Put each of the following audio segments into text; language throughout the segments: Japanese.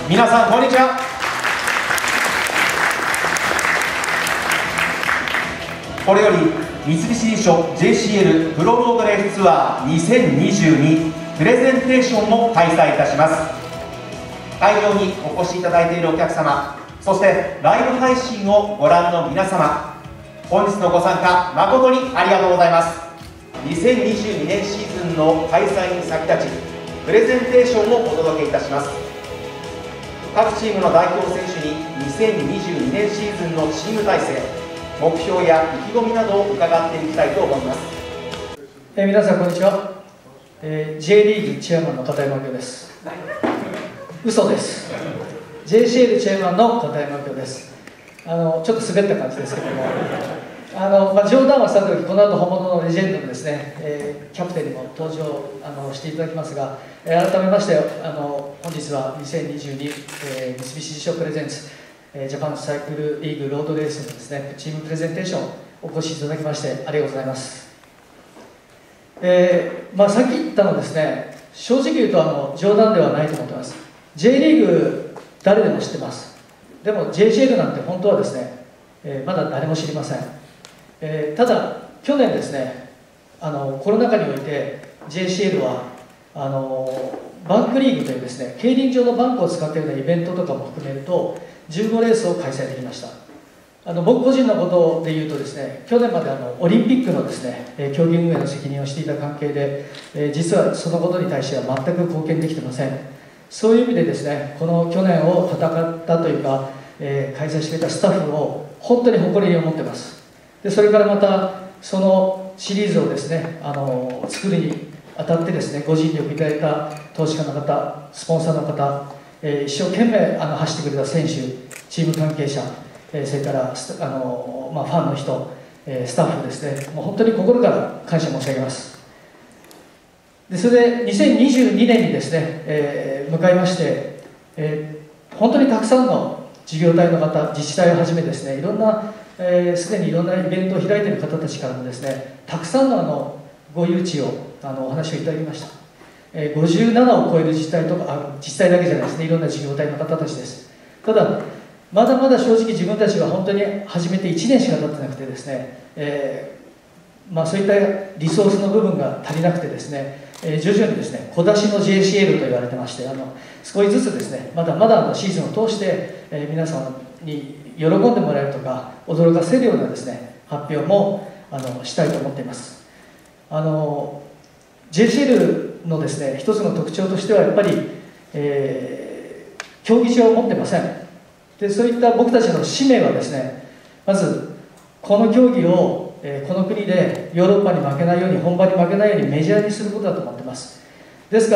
皆さんこんにちは。これより三菱地所 JCL プロロードレースツアー2022プレゼンテーションを開催いたします。会場にお越しいただいているお客様、そしてライブ配信をご覧の皆様、本日のご参加誠にありがとうございます。2022年シーズンの開催に先立ちプレゼンテーションをお届けいたします。各チームの代表選手に2022年シーズンのチーム体制、目標や意気込みなどを伺っていきたいと思います。 皆さんこんにちは。J リーグチェアマンの片山明夫です。嘘です。JCL チェアマンの片山明夫です。ちょっと滑った感じですけども、冗談はさておき、この後本物のレジェンドのですね、キャプテンにも登場していただきますが、改めまして本日は2022、三菱地所プレゼンツジャパンサイクルリーグロードレースのですね、チームプレゼンテーションお越しいただきましてありがとうございます。さっき言ったのですね、正直言うと冗談ではないと思ってます。J リーグ誰でも知ってます。でも JCL なんて本当はですね、まだ誰も知りません。ただ去年ですね、コロナ禍において JCL はバンクリーグというですね、競輪場のバンクを使ったようなイベントとかも含めると15レースを開催できました。僕個人のことでいうとですね、去年までオリンピックのですね、競技運営の責任をしていた関係で、実はそのことに対しては全く貢献できてません。そういう意味でですね、この去年を戦ったというか、開催してくれたスタッフを本当に誇りに思ってます。でそれからまたそのシリーズをですね、作るにあたってですね、ご尽力いただいた投資家の方、スポンサーの方、一生懸命走ってくれた選手、チーム関係者、それからファンの人、スタッフですね、もう本当に心から感謝申し上げます。でそれで2022年にですね、迎えまして、本当にたくさんの事業体の方、自治体をはじめですね、いろんなすでにいろんなイベントを開いている方たちからもですね、たくさんのご誘致をお話をいただきました。57を超える自治体とか、自治体だけじゃないですね、いろんな事業体の方たちです。ただまだまだ正直自分たちは本当に始めて1年しか経ってなくてですね、そういったリソースの部分が足りなくてですね、徐々にですね、小出しの JCL と言われてまして、少しずつですね、まだまだシーズンを通して、皆さんに喜んでもらえるとか驚かせるようなですね、発表もしたいと思っています。JCL のですね、一つの特徴としてはやっぱり、競技場を持ってません。でそういった僕たちの使命はですね、まずこの競技をこの国でヨーロッパに負けないように、本場に負けないようにメジャーにすることだと思ってます。ですから、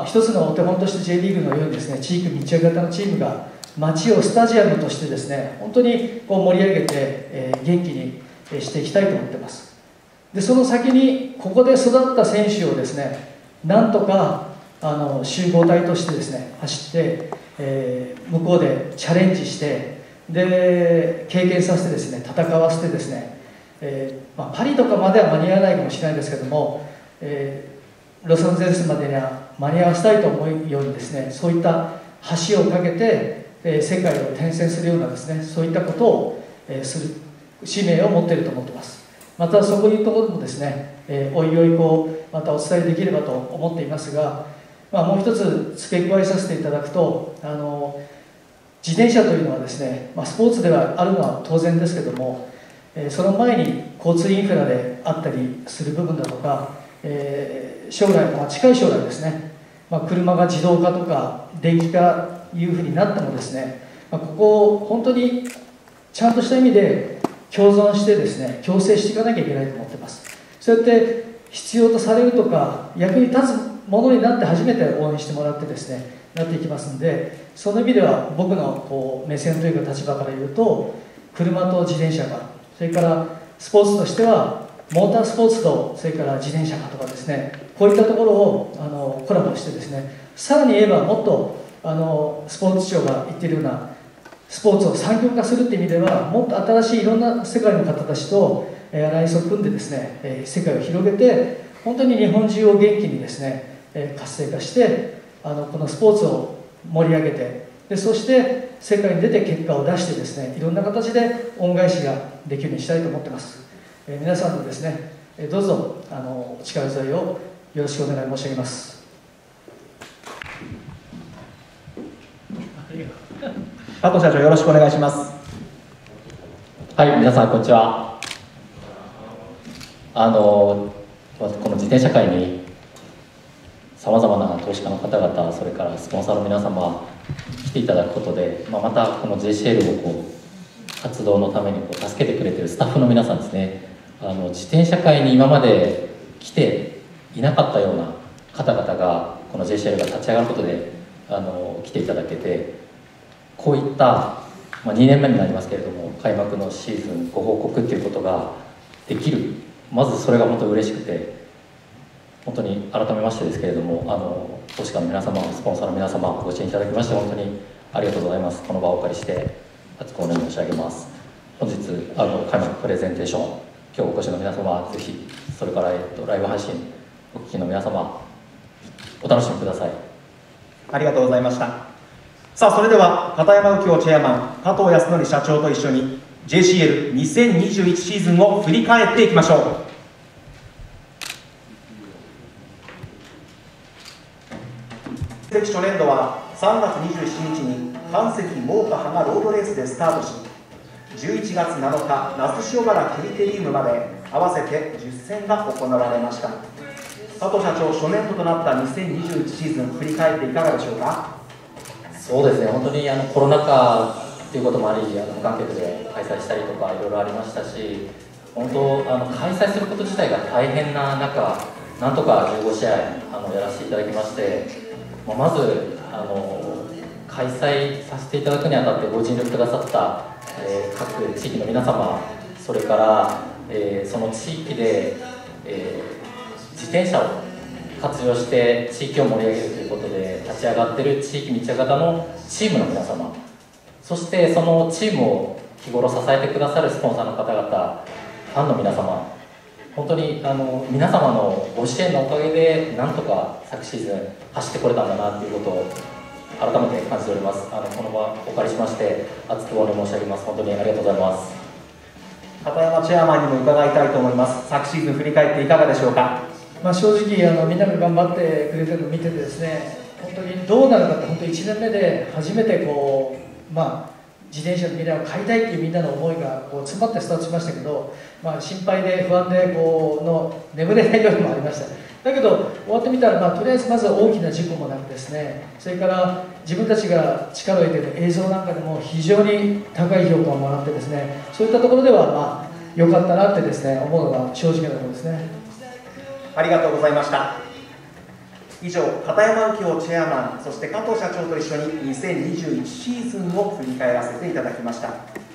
一つのお手本として J リーグのようにですね、地域密着型のチームが街をスタジアムとしてですね、本当に盛り上げて、元気にしていきたいと思ってます。でその先にここで育った選手をですね、なんとか集合体としてですね走って、向こうでチャレンジして、で経験させてですね、戦わせてですね、パリとかまでは間に合わないかもしれないですけども、ロサンゼルスまでには間に合わせたいと思うようにですね、そういった橋を架けて、世界を転戦するようなですね、そういったことを、する使命を持っていると思っています。またそういうところもですね、おいおいまたお伝えできればと思っていますが、もう一つ付け加えさせていただくと、自転車というのはですね、スポーツではあるのは当然ですけども、その前に交通インフラであったりする部分だとか、将来、近い将来ですね、車が自動化とか電気化いうふうになってもですね、ここを本当にちゃんとした意味で共存してですね、共生していかなきゃいけないと思ってます。そうやって必要とされるとか役に立つものになって初めて応援してもらってですね、なっていきますので、その意味では僕の目線というか立場から言うと、車と自転車が、それからスポーツとしてはモータースポーツとそれから自転車とかですね、こういったところをコラボしてですね、さらに言えばもっとスポーツ庁が言っているようなスポーツを産業化するっていう意味では、もっと新しいいろんな世界の方たちとアライアンスを組んでですね、世界を広げて本当に日本中を元気にですね活性化してこのスポーツを盛り上げて、でそして世界に出て結果を出してですね、いろんな形で恩返しができるようにしたいと思ってます。皆さんのですね、どうぞお力添えをよろしくお願い申し上げます。 加藤社長、よろしくお願いします。 はい、皆さんこんにちは。この自転車界にさまざまな投資家の方々、それからスポンサーの皆様来ていただくことで、またこの JCL を活動のために助けてくれているスタッフの皆さんですね、自転車界に今まで来ていなかったような方々がこの JCL が立ち上がることで来ていただけて、こういった、2年目になりますけれども、開幕のシーズンご報告っていうことができる、まずそれが本当に嬉しくて、本当に改めましてですけれども、投資家の皆様、スポンサーの皆様、ご支援いただきまして本当にありがとうございます。この場をお借りして厚くお願い申し上げます。本日開幕プレゼンテーション、今日お越しの皆様、ぜひ、それからライブ配信お聞きの皆様、お楽しみください。 ありがとうございました。さあ、それでは片山右京チェアマン、加藤康則社長と一緒に JCL2021 シーズンを振り返っていきましょう。初年度は3月27日に関石真岡花ロードレースでスタートし、11月7日那須塩原クリテリウムまで合わせて10戦が行われました。佐藤社長、初年度となった2021シーズン振り返っていかがでしょうか。 そうですね、本当にコロナ禍ということもあり、無観客で開催したりとかいろいろありましたし、本当開催すること自体が大変な中、なんとか15試合やらせていただきまして、まず開催させていただくにあたってご尽力くださった、各地域の皆様、それから、その地域で、自転車を活用して地域を盛り上げるということで立ち上がっている地域密着型のチームの皆様、そしてそのチームを日頃支えてくださるスポンサーの方々、ファンの皆様、本当に皆様のご支援のおかげでなんとか昨シーズン走ってこれたんだなということを改めて感じております。この場をお借りしまして厚くお願い申し上げます。本当にありがとうございます。 片山チェアマンにも伺いたいと思います。昨シーズン振り返っていかがでしょうか。 正直みんなが頑張ってくれてるのを見ててですね、本当にどうなるかって、本当1年目で初めて自転車の未来を買いたいっていうみんなの思いが詰まってスタートしましたけど、心配で不安で眠れない夜もありました。だけど終わってみたら、とりあえずまず大きな事故もなくですね、それから自分たちが力を入れている映像なんかでも非常に高い評価をもらってですね、そういったところでは良かったなってですね思うのが正直なところですね。 ありがとうございました。以上、片山右京チェアマン、そして加藤社長と一緒に2021シーズンを振り返らせていただきました。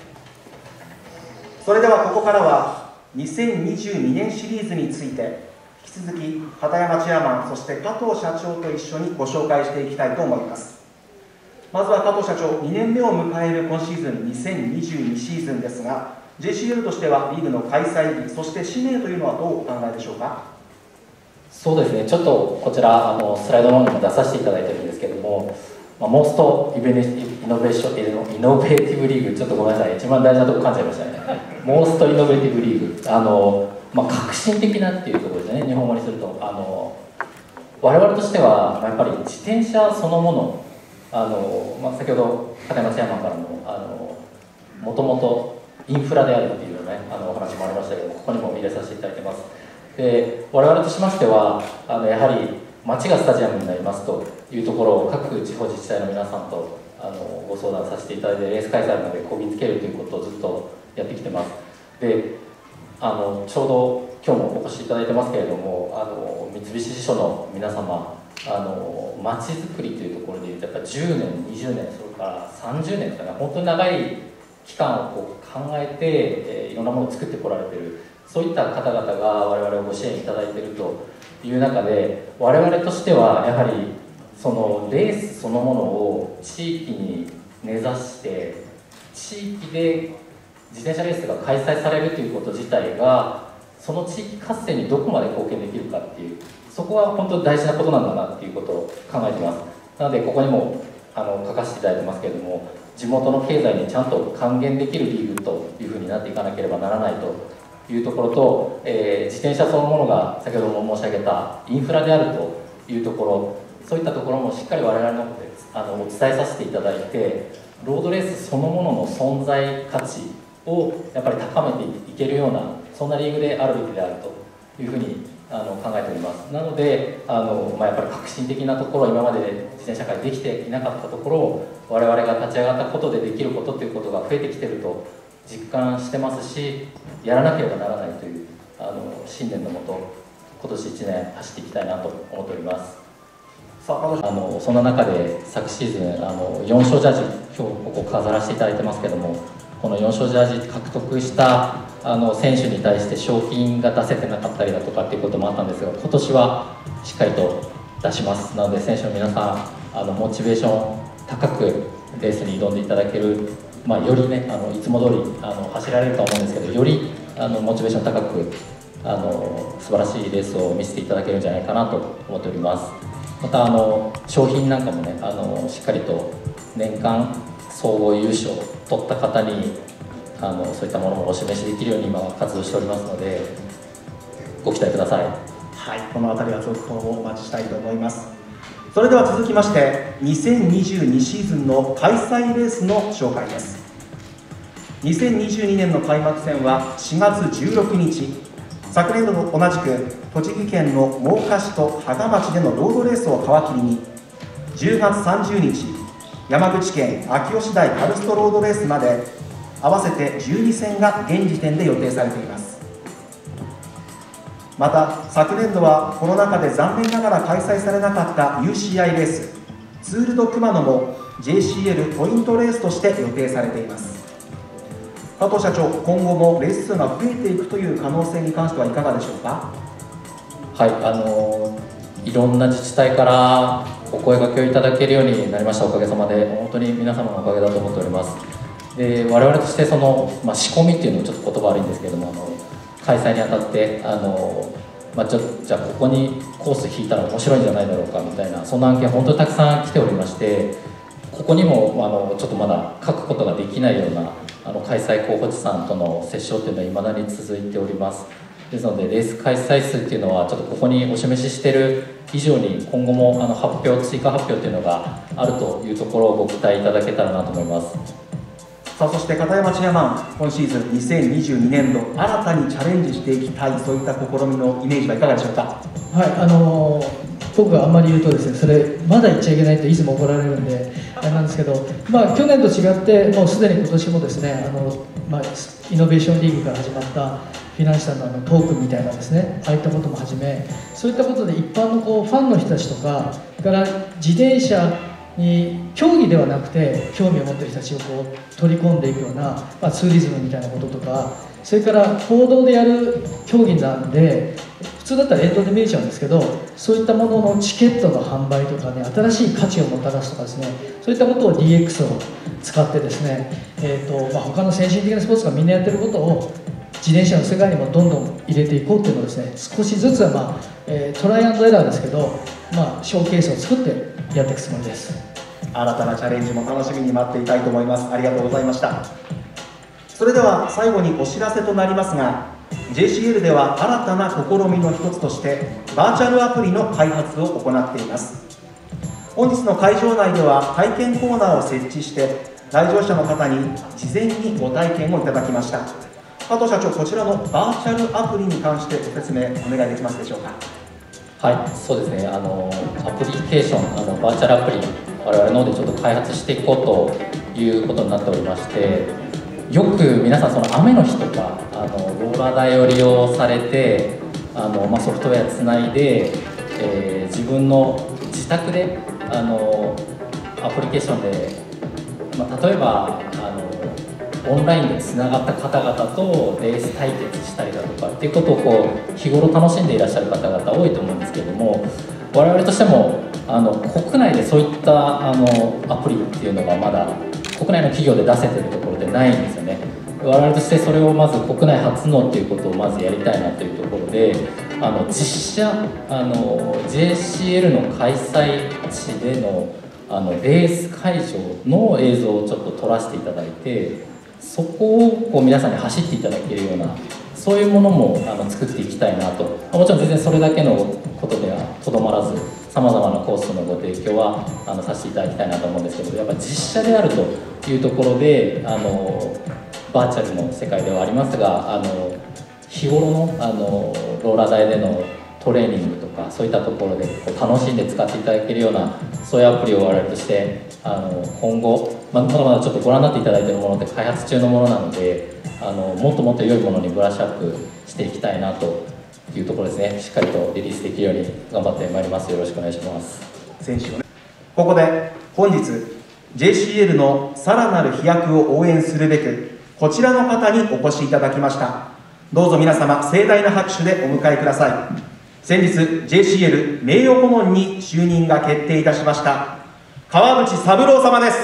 それではここからは2022年シリーズについて引き続き片山チェアマン、そして加藤社長と一緒にご紹介していきたいと思います。まずは加藤社長、2年目を迎える今シーズン2022シーズンですが、 JCL としてはリーグの開催日、そして使命というのはどうお考えでしょうか。 そうですね、ちょっとこちらスライドの方にも出させていただいてるんですけども、モーストイノベーティブリーグ、ちょっとごめんなさい、一番大事なところ噛んじゃいましたね。モーストイノベーティブリーグ、革新的なっていうところですね、日本語にすると。我々としてはやっぱり自転車そのもの、先ほど片山チェアマンからももともとインフラであるっていうねお話もありましたけど、ここにも入れさせていただいてます。で、我々としましてはやはり街がスタジアムになりますというところを各地方自治体の皆さんとご相談させていただいて、レース開催までこぎつけるということをずっとやってきてます。で、ちょうど今日もお越しいただいてますけれども、三菱地所の皆様、街づくりというところでいうとやっぱ10年20年それから30年とかね、本当に長い期間を考えて、いろんなものを作ってこられている、そういった方々が我々をご支援いただいているという中で、我々としてはやはりそのレースそのものを地域に根ざして、地域で自転車レースが開催されるということ自体がその地域活性にどこまで貢献できるかっていう、そこは本当に大事なことなんだなっていうことを考えています。なのでここにも書かせていただいてますけれども、地元の経済にちゃんと還元できるリーグというふうになっていかなければならないというところと、自転車そのものが先ほども申し上げたインフラであるというところ、そういったところもしっかり我々の方でお伝えさせていただいて、ロードレースそのものの存在価値をやっぱり高めていけるような、そんなリーグであるべきであるというふうに考えております。なのでやっぱり革新的なところ、今まで自転車界できていなかったところを我々が立ち上がったことでできることということが増えてきていると実感してますし、やらなければならないという信念のもと、今年1年走っていきたいなと思っております。そんな中で昨シーズン4勝ジャージ、今日ここ飾らせていただいてますけども、この4勝ジャージ獲得した選手に対して賞金が出せてなかったりだとかっていうこともあったんですが、今年はしっかりと出します。なので選手の皆さんモチベーション高くレースに挑んでいただける、よりねいつも通り走られるとは思うんですけど、よりモチベーション高く素晴らしいレースを見せていただけるんじゃないかなと思っております。また商品なんかもねしっかりと年間総合優勝を取った方にそういったものもお示しできるように今は活動しておりますので、ご期待ください。 はい、この辺りは続報をお待ちしたいと思います。それでは続きまして2022シーズンの開催レースの紹介です。2022年の開幕戦は4月16日、昨年度と同じく栃木県の真岡市と芳賀町でのロードレースを皮切りに、10月30日山口県秋吉台カルストロードレースまで合わせて12戦が現時点で予定されています。また昨年度はコロナ禍で残念ながら開催されなかった UCI レースツール・ド・熊野も JCL ポイントレースとして予定されています。加藤社長、今後もレース数が増えていくという可能性に関してはいかがでしょうか。 はい、いろんな自治体からお声掛けをいただけるようになりました。おかげさまで本当に皆様のおかげだと思っております。で我々として仕込みっていうのはちょっと言葉悪いんですけれども、開催にあたってじゃあここにコース引いたら面白いんじゃないだろうかみたいな、そんな案件本当にたくさん来ておりまして、ここにもちょっとまだ書くことができないような開催候補地さんとの折衝っていうのは未だに続いております。ですのでレース開催数っていうのはちょっとここにお示ししている以上に今後も追加発表っていうのがあるというところをご期待いただけたらなと思います。 さあそして片山チェアマン、今シーズン2022年度新たにチャレンジしていきたい、そういった試みのイメージはいかがでしょうか。 はい、僕があんまり言うとですね、それまだ言っちゃいけないといつも怒られるんであれなんですけど、去年と違ってもうすでに今年もですねイノベーションリーグから始まったフィナンシャルのトークンみたいなですね、ああいったこともはじめ、そういったことで一般のファンの人たちとかから自転車に競技ではなくて興味を持っている人たちを取り込んでいくような、ツーリズムみたいなこととか、それから公道でやる競技なんで普通だったら沿道で見えちゃうんですけど、そういったもののチケットの販売とかね、新しい価値をもたらすとかですね、そういったことを DX を使ってですね、他の先進的なスポーツがみんなやってることを自転車の世界にもどんどん入れていこうっていうのをですね、少しずつはトライアンドエラーですけど、ショーケースを作ってやっていくつもりです。 新たなチャレンジも楽しみに待っていたいと思います。ありがとうございました。それでは最後にお知らせとなりますが、 JCL では新たな試みの一つとしてバーチャルアプリの開発を行っています。本日の会場内では体験コーナーを設置して来場者の方に事前にご体験をいただきました。加藤社長、こちらのバーチャルアプリに関してご説明お願いできますでしょうか。 はい、そうですね、アプリケーション、バーチャルアプリ、我々の方でちょっと開発していこうということになっておりまして、よく皆さん、その雨の日とかローラー台を利用されてソフトウェアつないで、自分の自宅でアプリケーションで、例えばオンラインでつながった方々とレース対決したりだとかっていうことを日頃楽しんでいらっしゃる方々多いと思うんですけれども、我々としても国内でそういったアプリっていうのがまだ国内の企業で出せてるところでないんですよね。我々としてそれをまず国内初のっていうことをまずやりたいなというところで、実写JCL の開催地でのレース会場の映像をちょっと撮らせていただいて、そこをこう皆さんに走っていただけるような、そういうものも作っていきたいなと。もちろん全然それだけのことではとどまらず、さまざまなコースのご提供はさせていただきたいなと思うんですけど、やっぱ実写であるというところでバーチャルの世界ではありますが、日頃のローラー台でのトレーニングとかそういったところでこう楽しんで使っていただけるような、そういうアプリを我々として今後、まだまだちょっとご覧になっていただいているものって開発中のものなので、もっともっと良いものにブラッシュアップしていきたいなというところですね。しっかりとリリースできるように頑張ってまいります。よろしくお願いします。 選手をね、ここで本日 JCL のさらなる飛躍を応援するべく、こちらの方にお越しいただきました。どうぞ皆様盛大な拍手でお迎えください。先日 JCL 名誉顧問に就任が決定いたしました川淵三郎様です。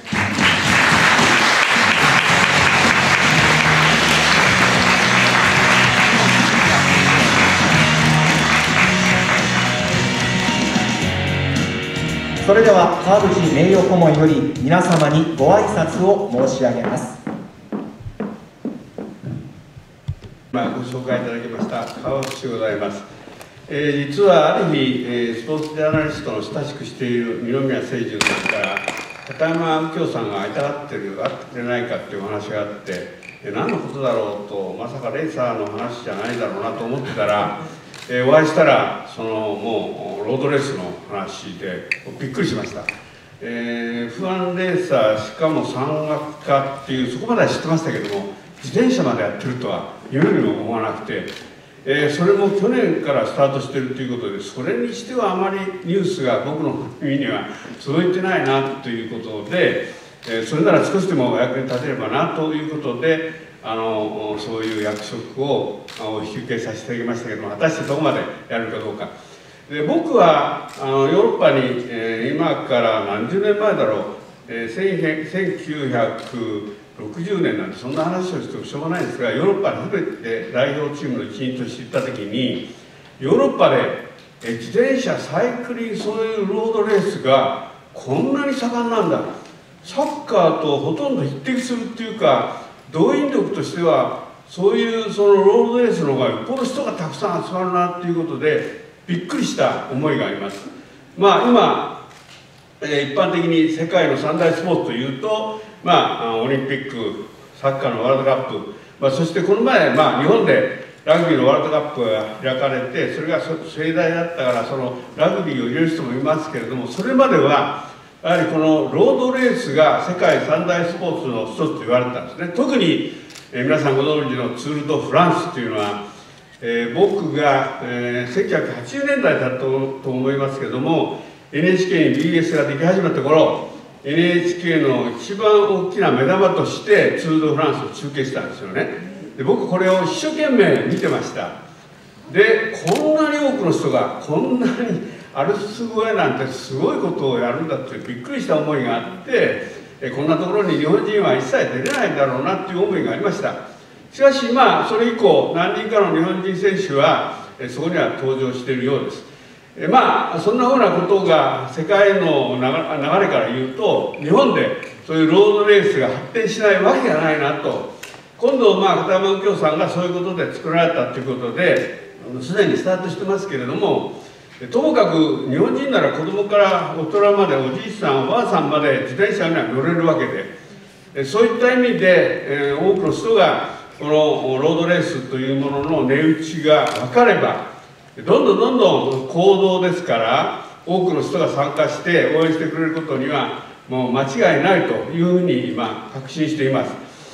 それでは川淵名誉顧問より皆様にご挨拶を申し上げます。 ご紹介いただきました川淵でございます。実はある日、スポーツジャーナリストの親しくしている二宮清純さんから片山右京さんが会いたがってくれないかっていうお話があって、何のことだろうと、まさかレーサーの話じゃないだろうなと思ってたら、お会いしたらもうロードレースの話でびっくりしました。F1 レーサー、しかも山岳家っていう、そこまでは知ってましたけども、自転車までやってるとは夢にも思わなくて、それも去年からスタートしているということで、それにしてはあまりニュースが僕の耳には届いてないなということで、それなら少しでもお役に立てればなということで、そういう役職をお引き受けさせていただきましたけども、果たしてどこまでやるかどうか。で、僕はヨーロッパに、今から何十年前だろう、1960年なんてそんな話をしてもしょうがないんですが、ヨーロッパに初めて代表チームの一員として行った時に、ヨーロッパで自転車、サイクリング、そういうロードレースがこんなに盛んなんだ、サッカーとほとんど匹敵するっていうか、動員力としてはそういうそのロードレースの方がよっぽど人がたくさん集まるなっていうことでびっくりした思いがあります。今、一般的に世界の三大スポーツというと、オリンピック、サッカーのワールドカップ、そしてこの前、日本でラグビーのワールドカップが開かれて、それが盛大だったからそのラグビーを入れる人もいますけれども、それまではやはりこのロードレースが世界三大スポーツの一つと言われてたんですね。特に、皆さんご存知のツール・ド・フランスというのは、僕が、1980年代だったと思いますけれども、 NHK に BS ができ始めた頃、 NHK の一番大きな目玉としてツール・ド・フランスを中継したんですよね。で、僕これを一生懸命見てました。で、こんなに多くの人がこんなにアルプス越えなんてすごいことをやるんだってびっくりした思いがあって、こんなところに日本人は一切出れないんだろうなっていう思いがありました。しかしそれ以降何人かの日本人選手はそこには登場しているようです。そんなふうなことが世界の流れから言うと、日本でそういうロードレースが発展しないわけがないなと。今度片山右京さんがそういうことで作られたということですでにスタートしてますけれども、ともかく日本人なら子供から大人まで、おじいさんおばあさんまで自転車には乗れるわけで、そういった意味で、多くの人がこのロードレースというものの値打ちが分かれば、どんどん行動ですから多くの人が参加して応援してくれることにはもう間違いないというふうに今確信しています。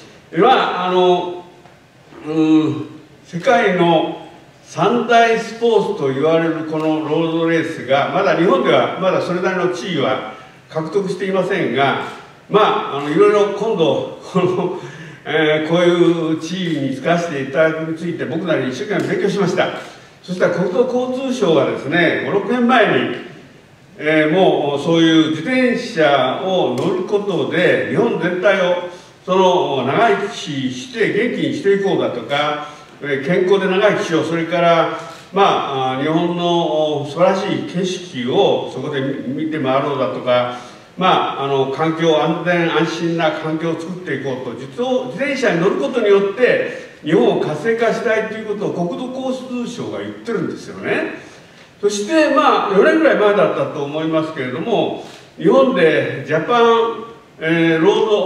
世界の三大スポーツと言われるこのロードレースがまだ日本ではまだそれなりの地位は獲得していませんが、いろいろ今度こういう地位に就かせていただくについて僕なりに一生懸命勉強しました。そしたら国土交通省がですね、5、6年前に、もうそういう自転車を乗ることで日本全体を長生きして元気にしていこうだとか、健康で長生きしよう、それから日本の素晴らしい景色をそこで見て回ろうだとか、環境、安全安心な環境を作っていこうと、自転車に乗ることによって日本を活性化したいということを国土交通省が言ってるんですよね。そして4年ぐらい前だったと思いますけれども、日本でジャパン、ロー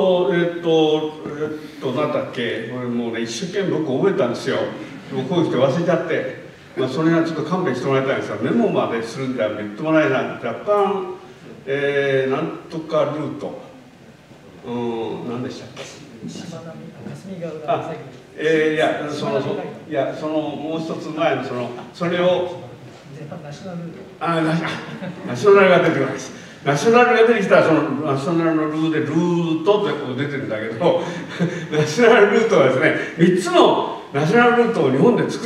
ド、なんだっけ、これもうね、一生懸命僕覚えたんですよ。でもこういう人忘れちゃって、それはちょっと勘弁してもらいたいんですが、メモまでするんでは言ってもらえない。ジャパン、なんとかルート、何でしたっけ。 しまなみ、霞ヶ浦もう一つ前のそれをナショナルルート。 ナショナルが出てこないです。ナショナルが出てきたら、そのナショナルのルーでルートってこう出てるんだけど、ナショナルルートはですね、3つのナショナルルートを日本で作った。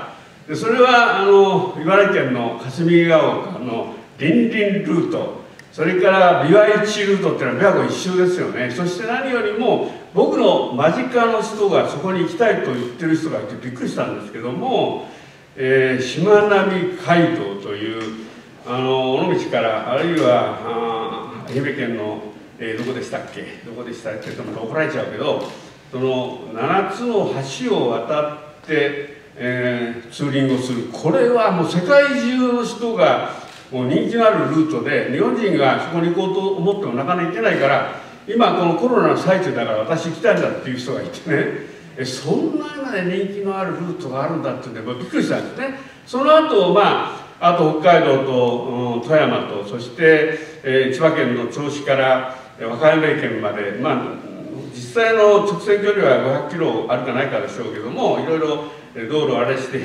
でそれは茨城県の霞ヶ丘のりんりんルート、それから琵琶一ルートっていうのは琵琶湖一周ですよね。そして何よりも僕の間近の人がそこに行きたいと言ってる人がいてびっくりしたんですけども、しまなみ海道という尾道からあるいは愛媛県の、どこでしたっけって言っても怒られちゃうけど、その7つの橋を渡ってツーリングをする。これはもう世界中の人がもう人気のあるルートで、日本人がそこに行こうと思ってもなかなか行けないから、今このコロナの最中だから私行きたいんだっていう人がいてね、そんな人気のあるルートがあるんだっていうんでびっくりしたんですね。その後あと北海道と、富山と、そして、千葉県の銚子から和歌山県まで、実際の直線距離は500キロあるかないかでしょうけども、いろいろ道路をあれして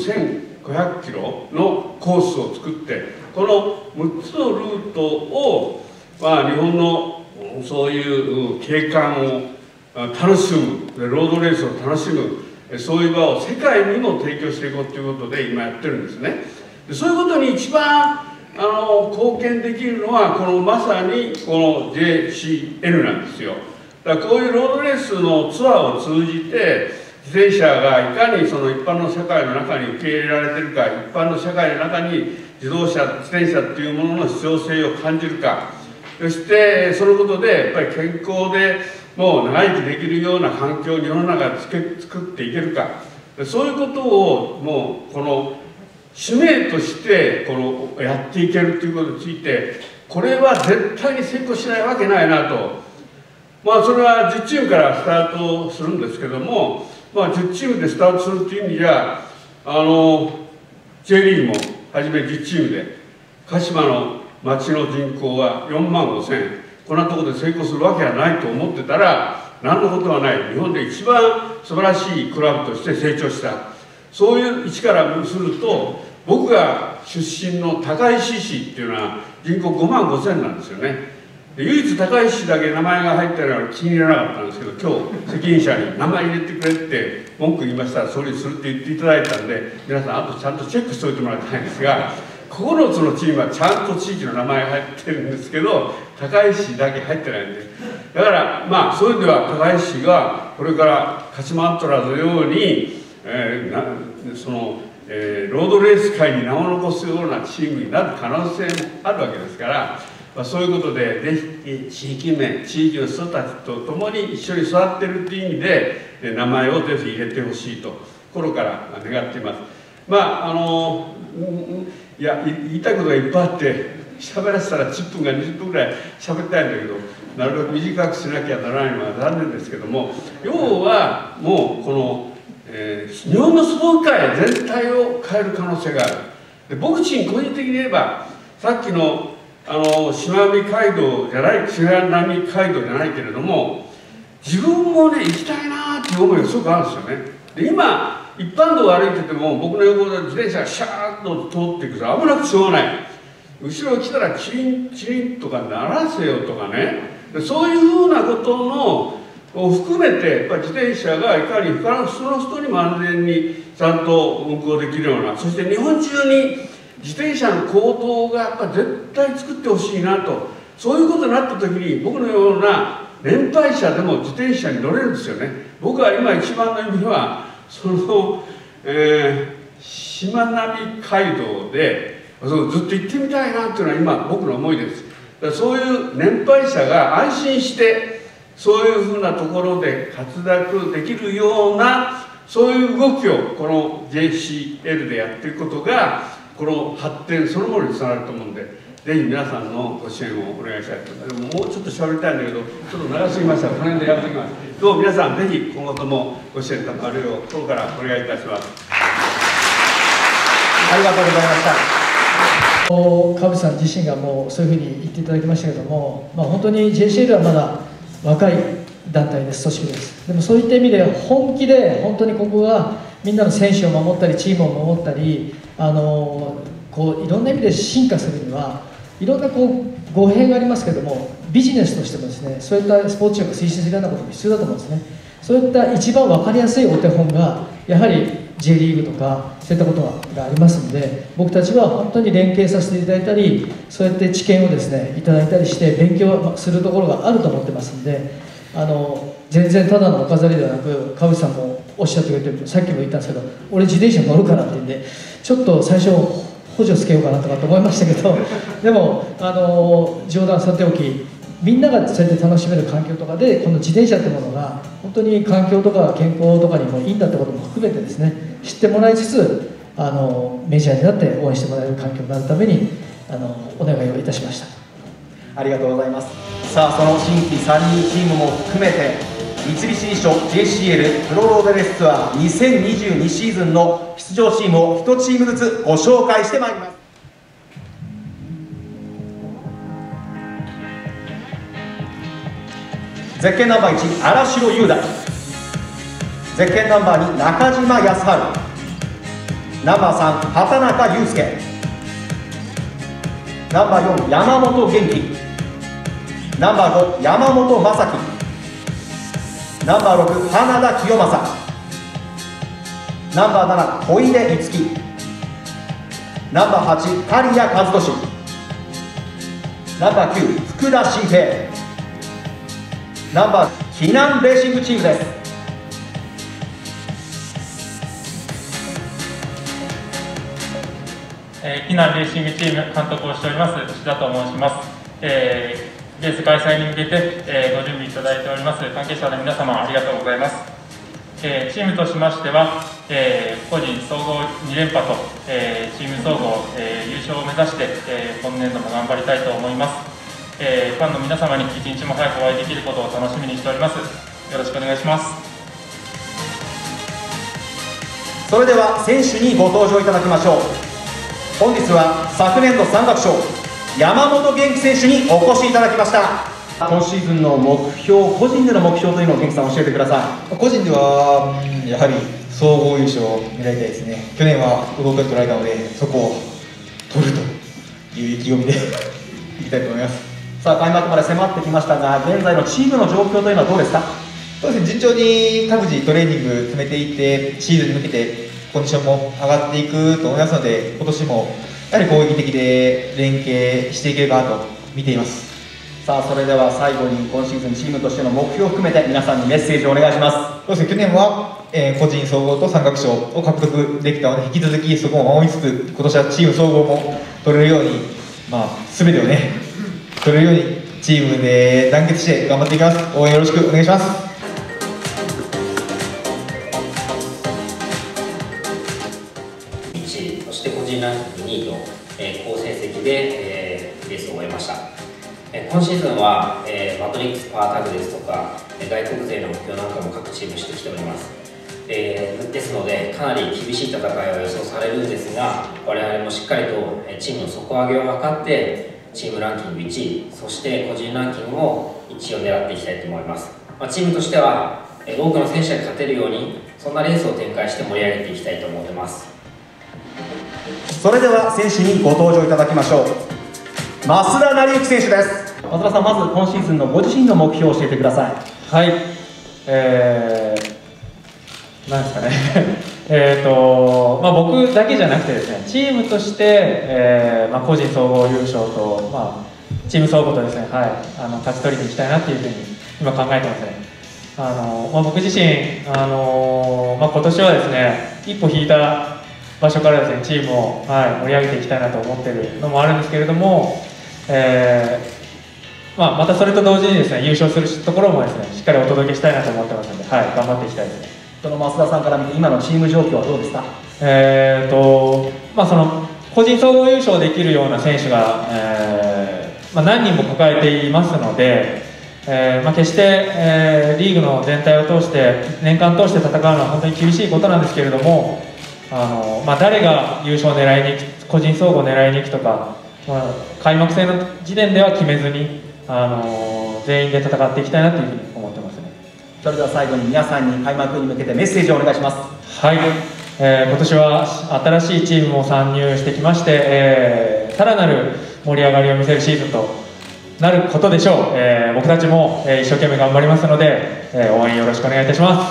1500キロのコースを作って、この6つのルートを、日本のそういう景観を楽しむ、ロードレースを楽しむ、そういう場を世界にも提供していこうということで今やってるんですね。そういうことに一番貢献できるのはまさにこの JCN なんですよ。だからこういうロードレースのツアーを通じて自転車がいかにその一般の社会の中に受け入れられているか、一般の社会の中に自転車っていうものの必要性を感じるか、そしてそのことでやっぱり健康でもう長生きできるような環境を世の中で作っていけるか、そういうことをもうこの使命としてやっていけるということについて、これは絶対に成功しないわけないなと。それは10チームからスタートするんですけども、10チームでスタートするという意味じゃ、J リーグもはじめ10チームで、鹿島の町の人口は4万5千、こんなところで成功するわけはないと思ってたら、何のことはない、日本で一番素晴らしいクラブとして成長した。そういう位置からすると、僕が出身の高石市っていうのは人口5万5千なんですよね。で唯一高石市だけ名前が入ってるのは気に入らなかったんですけど、今日責任者に名前入れてくれって文句言いましたら、総理するって言っていただいたんで、皆さんあとちゃんとチェックしておいてもらいたいんですが、9つのチームはちゃんと地域の名前が入ってるんですけど、高石市だけ入ってないんで、だからそういう意味では高石市がこれから鹿島アントラーズのようにロードレース界に名を残すようなチームになる可能性もあるわけですから、そういうことでぜひ地域の人たちと共に一緒に育っているという意味で名前をぜひ入れてほしいと心から願っています。言いたいことがいっぱいあって喋らせたら10分か20分ぐらい喋りたいんだけど、なるべく短くしなきゃならないのは残念ですけども、要はもう日本のスポーツ界全体を変える可能性がある。で僕自身個人的に言えば、さっきのしまなみ海道じゃないけれども、自分もね行きたいなっていう思いがすごくあるんですよね。で今一般道を歩いてても僕の横で自転車がシャーッと通っていくと危なくしょうがない。後ろ来たらチリンチリンとか鳴らせよとかね、でそういうふうなことのを含めてやっぱり自転車がいかに他の普通の人にも安全にちゃんと運行できるような、そして日本中に自転車の行動がやっぱ絶対作ってほしいなと、そういうことになった時に僕のような年配者でも自転車に乗れるんですよね。僕は今一番の意味はその、市しまなみ海道でそうずっと行ってみたいなっていうのは今僕の思いです。だからそういう年配者が安心してそういうふうなところで活躍できるようなそういう動きをこの JCL でやっていくことがこの発展そのものにつながると思うんで、ぜひ皆さんのご支援をお願いしたいと思います。でももうちょっと喋りたいんだけどちょっと長すぎましたらこの辺でやっておきます。どうも皆さんぜひ今後ともご支援賜るよう心からお願いいたします。 ありがとうございました。 川淵さん自身がもうそういうふうに言っていただきましたけども、本当に JCL はまだ若い団体です、組織です。でもそういった意味で本気で本当にここがみんなの選手を守ったりチームを守ったりこういろんな意味で進化するにはいろんな語弊がありますけども、ビジネスとしてもですね、そういったスポーツ庁が推進するようなことも必要だと思うんですね。そういった一番分かりやすいお手本がやはり J リーグとかそういったことがありますので、僕たちは本当に連携させていただいたり、そうやって知見をですねいただいたりして勉強するところがあると思ってますので、全然ただのお飾りではなく、川淵さんもおっしゃってくれてる、さっきも言ったんですけど、俺自転車乗るからって言うんで、ちょっと最初補助つけようかなとかと思いましたけど、でも冗談さておき、みんながそうやって楽しめる環境とかでこの自転車ってものが本当に環境とか健康とかにもいいんだってことも含めてですね、知ってもらいつつメジャーになって応援してもらえる環境になるためにお願いをいたしました。 ありがとうございます。さあその新規3人チームも含めて三菱地所 JCL プロロードレースツアー2022シーズンの出場チームを1チームずつご紹介してまいります。ゼッケンナンバー1荒城雄大、ゼッケンナンバー2中島康晴、ナンバー3畑中裕介、ナンバー4山本元気、ナンバー5山本正樹、ナンバー6花田清正、ナンバー7小出樹、ナンバー8刈谷和俊、ナンバー9福田新平、ナンバー避難レーシングチームです。 避難レーシングチーム監督をしております石田と申します。レース開催に向けて、ご準備いただいております関係者の皆様ありがとうございます。チームとしましては、個人総合2連覇と、チーム総合、優勝を目指して、今年度も頑張りたいと思います。ファンの皆様に一日も早くお会いできることを楽しみにしております。よろしくお願いします。 それでは選手にご登場いただきましょう。本日は昨年度山岳賞山本元気選手にお越しいただきました。今シーズンの目標、個人での目標というのを元気さん教えてください。 個人ではやはり総合優勝を狙いたいですね。去年は動か取られたのでそこを取るという意気込みでいきたいと思います。 さあ開幕まで迫ってきましたが、現在のチームの状況というのはどうですか？ そうですね、順調に各自トレーニング詰めていってシーズンに向けてコンディションも上がっていくと思いますので、今年もやはり攻撃的で連携していければと見ています。 さあそれでは最後に今シーズンチームとしての目標を含めて皆さんにメッセージをお願いします。 そうですね、去年は、個人総合と山岳賞を獲得できたので、引き続きそこを守りつつ今年はチーム総合も取れるように、全てをね取れるようにチームで団結して頑張っていきます。応援よろしくお願いします。 1位、そして個人ランキング2位と、好成績で、レースを終えました。今シーズンは、マトリックスパワータグですとか外国勢の目標なんかも各チームしてきております。ですのでかなり厳しい戦いは予想されるんですが、我々もしっかりとチームの底上げを図ってチームランキング1位、そして個人ランキングも1位を狙っていきたいと思います。チームとしては多くの選手が勝てるようにそんなレースを展開して盛り上げていきたいと思っています。 それでは選手にご登場いただきましょう。増田成之選手です。増田さん、まず今シーズンのご自身の目標を教えてください。 はい、なんですかね僕だけじゃなくてですね、チームとして、個人総合優勝と、チーム総合とですね、勝ち取りにいきたいなっていうふうに今考えてますね。僕自身、今年はですね、一歩引いた場所からですね、チームを、盛り上げていきたいなと思っているのもあるんですけれども、またそれと同時にですね、優勝するところもですね、しっかりお届けしたいなと思ってますので、頑張っていきたいですね。 その増田さんから見て今のチーム状況はどうですか？ その個人総合優勝できるような選手が、何人も抱えていますので、決して、リーグの全体を通して年間通して戦うのは本当に厳しいことなんですけれども、誰が優勝を狙いに行く、個人総合を狙いに行くとか、開幕戦の時点では決めずに、全員で戦っていきたいなというふうに思ってますね。 それでは最後に皆さんに開幕に向けてメッセージをお願いします。 はい、今年は新しいチームも参入してきまして、さらなる盛り上がりを見せるシーズンとなることでしょう。僕たちも、一生懸命頑張りますので、応援よろしくお願いいたします。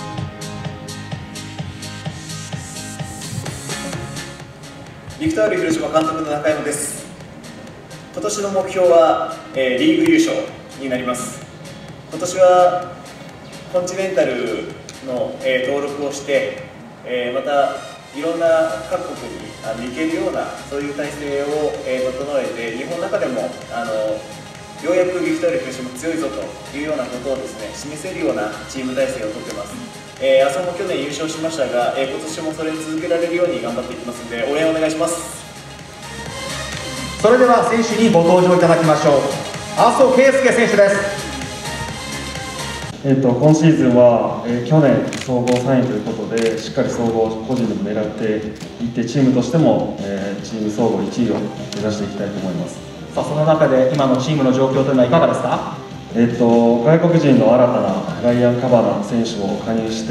ビクタール広島監督の中山です。今年の目標は、リーグ優勝になります。今年はコンチネンタルの、登録をして、またいろんな各国に行けるようなそういう体制を、整えて、日本の中でもようやくビクタール広島強いぞというようなことをですね、示せるようなチーム体制をとってます。麻生も去年優勝しましたが、今年もそれに続けられるように頑張っていきますので、応援お願いします。 それでは選手にご登場いただきましょう。麻生圭介選手です。 今シーズンは、去年総合3位ということで、しっかり総合個人でも狙っていって、チームとしても、チーム総合1位を目指していきたいと思います。 さあ、その中で今のチームの状況というのはいかがですか？ 外国人の新たなライアン・カバナ選手を加入して、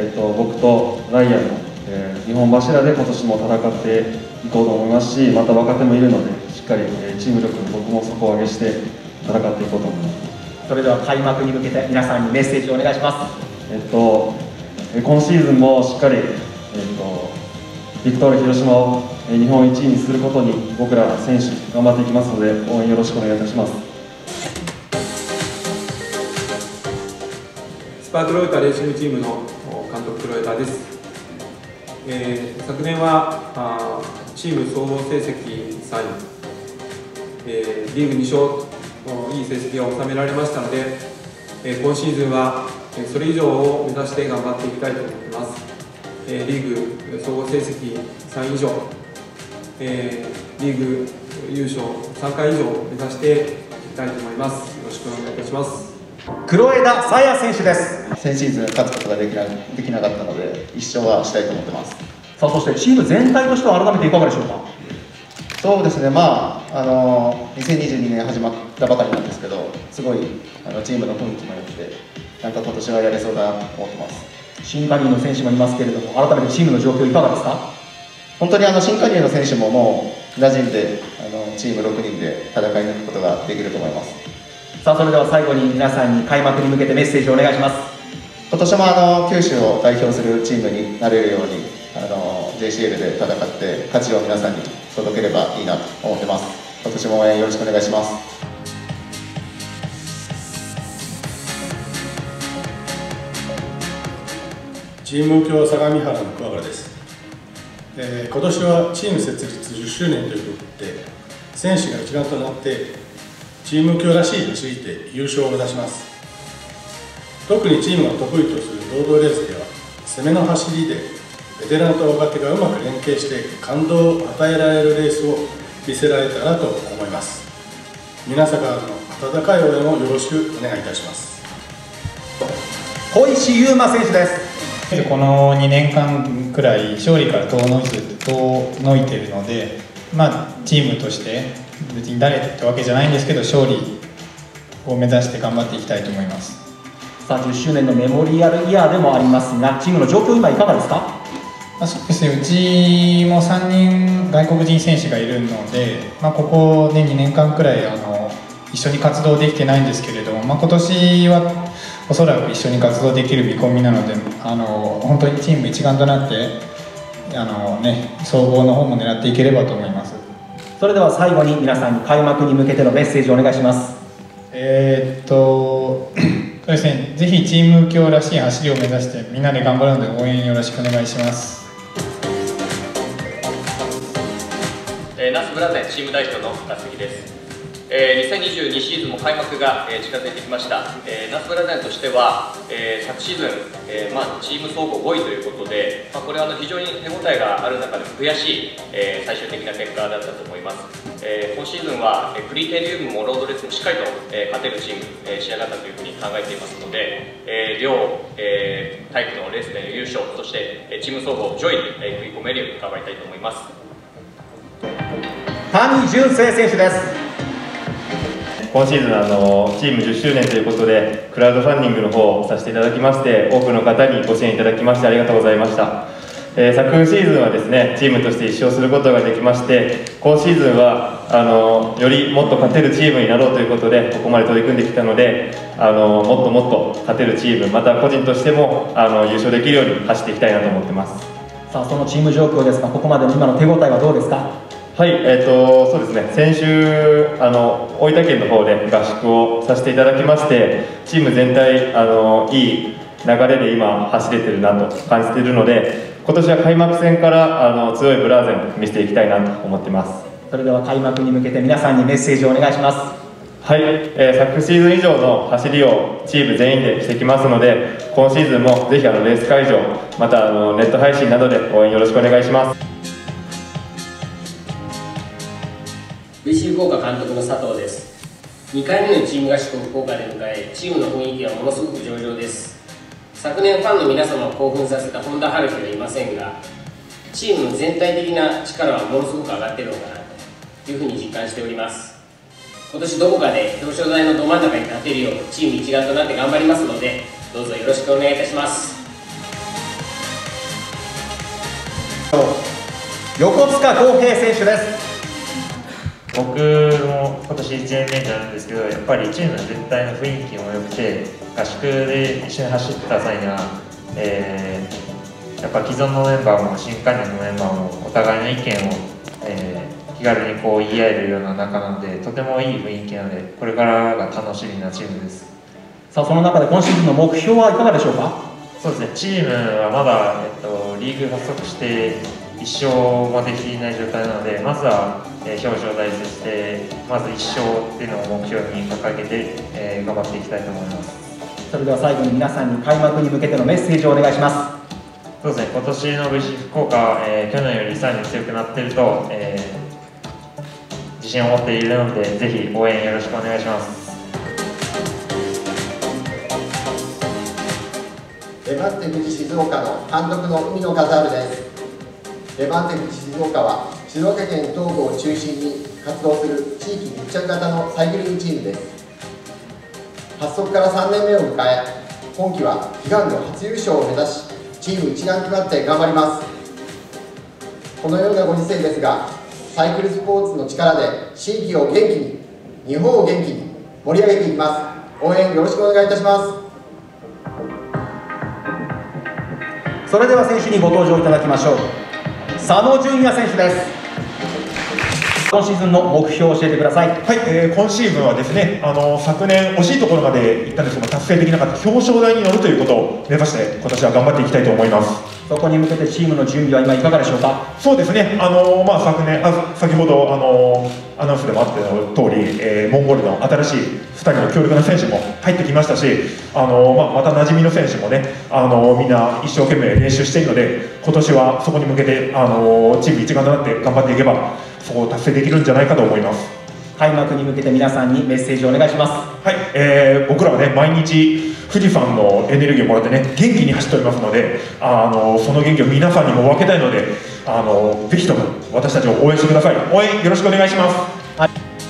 僕とライアンの、2本柱で今年も戦っていこうと思いますし、また若手もいるので、しっかり、チーム力、僕も底上げして戦っていこうと思います。 それでは開幕に向けて皆さんにメッセージをお願いします。 今シーズンもしっかり、ビクトール広島を日本一位にすることに僕ら選手頑張っていきますので、応援よろしくお願いいたします。 スパークロイターレーシングチームの監督黒枝です。昨年はチーム総合成績3位、リーグ2勝いい成績を収められましたので、今シーズンはそれ以上を目指して頑張っていきたいと思ってます。リーグ総合成績3位以上、リーグ優勝3回以上を目指していきたいと思います。よろしくお願いいたします。 黒枝沙耶選手です。 先シーズン勝つことができなかったので、1勝はしたいと思ってます。 さあ、そしてチーム全体としては改めていかがでしょうか？ そうですね、2022年始まったばかりなんですけど、すごいチームの雰囲気も良くて、なんか今年はやれそうだなと思ってます。 新加入の選手もいますけれども、改めてチームの状況いかがですか？ 本当に新加入の選手ももう馴染んで、チーム6人で戦い抜くことができると思います。 さあ、それでは最後に皆さんに開幕に向けてメッセージをお願いします。 今年も九州を代表するチームになれるようにJCL で戦って勝ちを皆さんに届ければいいなと思ってます。今年も応援よろしくお願いします。 チーム目標相模原の桑原です。今年はチーム設立10周年ということで、選手が一丸となってチーム目標らしい走りで優勝を目指します。特にチームが得意とするロードレースでは、攻めの走りでベテランと若手がうまく連携して感動を与えられるレースを見せられたらと思います。皆様の温かい応援をよろしくお願いいたします。 小石優馬選手です。 この2年間くらい勝利から遠のいているので、チームとして別に誰ってわけじゃないんですけど、勝利を目指して頑張っていきたいと思います。 さあ、10周年のメモリアルイヤーでもありますが、チームの状況今いかがですか？ そうですね、うちも3人外国人選手がいるので、ここで2年間くらい一緒に活動できてないんですけれども、今年はおそらく一緒に活動できる見込みなので、本当にチーム一丸となって総合の方も狙っていければと思います。 それでは最後に皆さんに開幕に向けてのメッセージをお願いします。 そうですね、ぜひチーム今日らしい走りを目指してみんなで頑張るので応援よろしくお願いします。 ブラゼンチーム代表の高杉です。2022シーズンも開幕が近づいてきました。ナスブラゼンとしては、昨シーズン、チーム総合5位ということで、これは非常に手応えがある中でも悔しい、最終的な結果だったと思います。今シーズンはクリテリウムもロードレースもしっかりと、勝てるチーム、仕上がったというふうに考えていますので、両、タイプのレースでの優勝、そしてチーム総合上位に食い込めるように頑張りたいと思います。 谷潤成選手です。 今シーズンチーム10周年ということでクラウドファンディングの方をさせていただきまして、多くの方にご支援いただきましてありがとうございました。昨シーズンはですね、チームとして1勝することができまして、今シーズンはよりもっと勝てるチームになろうということでここまで取り組んできたので、もっともっと勝てるチーム、また個人としても優勝できるように走っていきたいなと思ってます。 さあ、そのチーム状況ですが、ここまでの今の手応えはどうですか？ はい、そうですね、先週大分県の方で合宿をさせていただきまして、チーム全体いい流れで今走れてるなと感じているので、今年は開幕戦から強いブラーゼンを見せていきたいなと思ってます。 それでは開幕に向けて皆さんにメッセージをお願いします。 はい、昨シーズン以上の走りをチーム全員でしてきますので、今シーズンもぜひレース会場、またネット配信などで応援よろしくお願いします。 VC 福岡監督の佐藤です。2回目のチーム合宿を福岡で迎え、チームの雰囲気はものすごく上々です。昨年ファンの皆様を興奮させた本田春樹はいませんが、チームの全体的な力はものすごく上がっているのかなというふうに実感しております。今年どこかで表彰台のど真ん中に立てるようチーム一丸となって頑張りますので、どうぞよろしくお願いいたします。 横塚康平選手です。 僕も今年1年目になるんですけど、やっぱりチーム全体の雰囲気も良くて、合宿で一緒に走った際には、やっぱ既存のメンバーも新加入のメンバーもお互いの意見を、気軽に言い合えるような仲なので、とてもいい雰囲気なので、これからが楽しみなチームです。 さあ、その中で今シーズンの目標はいかがでしょうか？ そうですね、チームはまだ、リーグ発足して1勝もできない状態なので、まずは表彰台としてまず1勝っていうのを目標に掲げて、頑張っていきたいと思います。 それでは最後に皆さんに開幕に向けてのメッセージをお願いします。 そうですね、今年の VC 福岡は、去年よりさらに強くなっていると、自信を持っているので、ぜひ応援よろしくお願いします。 レバンテ富士静岡の監督の海野和治です。レバンテ富士静岡は静岡県東部を中心に活動する地域密着型のサイクリングチームです。発足から3年目を迎え、今季は悲願の初優勝を目指し、チーム一丸となって頑張ります。このようなご時世ですが、サイクルスポーツの力で地域を元気に、日本を元気に盛り上げていきます。応援よろしくお願いいたします。 それでは選手にご登場いただきましょう。佐野純也選手です。今シーズンの目標を教えてください。 はい、今シーズンはですね、昨年惜しいところまで行ったんですけど達成できなかった表彰台に乗るということを目指して今年は頑張っていきたいと思います。 そこに向けてチームの準備は今いかがでしょうか？ そうですね、先ほどアナウンスでもあった通り、モンゴルの新しい2人の強力な選手も入ってきましたし、また馴染みの選手もね、みんな一生懸命練習しているので、今年はそこに向けて、チーム一丸となって頑張っていけばそこを達成できるんじゃないかと思います。 開幕に向けて皆さんにメッセージをお願いします。 はい、僕らはね、毎日富士山のエネルギーをもらってね、元気に走っておりますので、その元気を皆さんにも分けたいので、ぜひとも私たちを応援してください。応援よろしくお願いします。はい、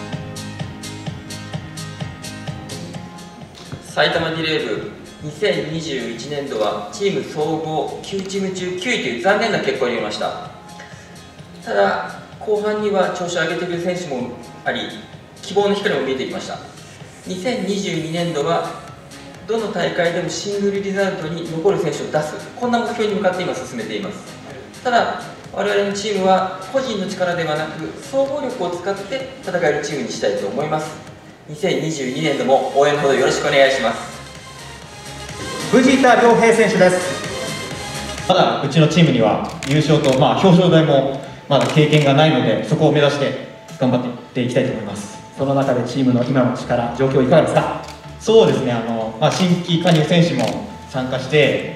埼玉ディレーブ2021年度はチーム総合9チーム中9位という残念な結果を入れました。ただ後半には調子を上げてくる選手もあり、希望の光も見えてきました。2022年度はどの大会でもシングルリザルトに残る選手を出す、こんな目標に向かって今進めています。ただ我々のチームは個人の力ではなく総合力を使って戦えるチームにしたいと思います。2022年度も応援のほどよろしくお願いします。 藤田亮平選手です。 まだうちのチームには優勝と、表彰台もまだ経験がないので、そこを目指して頑張っていきたいと思います。 その中でチームの今の力、状況いかがですか？ そうですね、新規加入選手も参加して、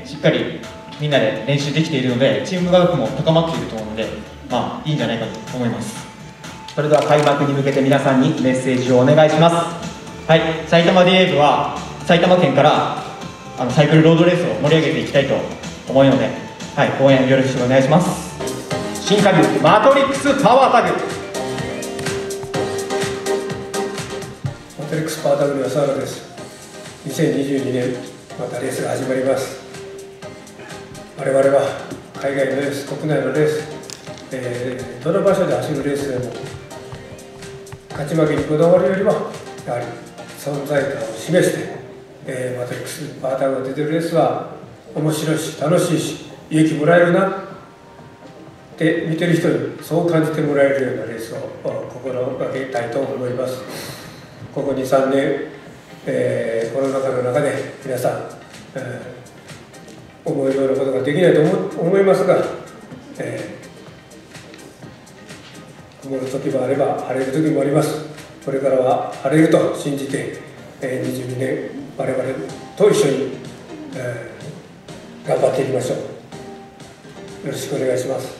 しっかりみんなで練習できているので、チーム学も高まっていると思うので、いいんじゃないかと思います。 それでは開幕に向けて皆さんにメッセージをお願いします。 はい、埼玉ディエーブは埼玉県からサイクルロードレースを盛り上げていきたいと思うので、応援よろしくお願いします。 新加入マトリックスパワータグ。 マトリックスパワータグの安原です。2022年またレースが始まります。我々は海外のレース、国内のレース、どの場所で走るレースでも勝ち負けにこだわるよりはやはり存在感を示して、マトリックスパワータグが出てるレースは面白いし楽しいし勇気もらえるなって見てる人にそう感じてもらえるようなレースを心がけたいと思います。ここ 2,3 年、コロナ禍の中で皆さん、思うようなことができないと思いますが、曇る時もあれば晴れる時もあります。これからは晴れると信じて、22年我々と一緒に、頑張っていきましょう。よろしくお願いします。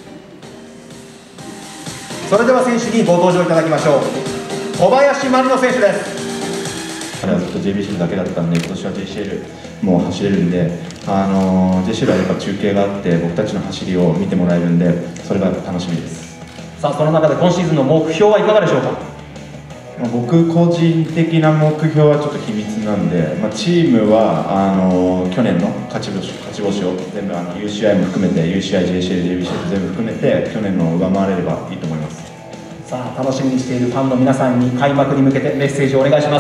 それでは選手にご登場いただきましょう。小林真理乃選手です。 彼はずっと JBCL だけだったんで、今年は JCL も走れるんで、JCL はやっぱ中継があって僕たちの走りを見てもらえるんで、それが楽しみです。 さあ、その中で今シーズンの目標はいかがでしょうか？ 僕個人的な目標はちょっと秘密なんで、チームは去年の勝ち星を全部UCI も含めて UCI、JCL、JBCL 全部含めて去年のを上回れればいいと思います。 さあ、楽しみにしているファンの皆さんに開幕に向けてメッセージをお願いします。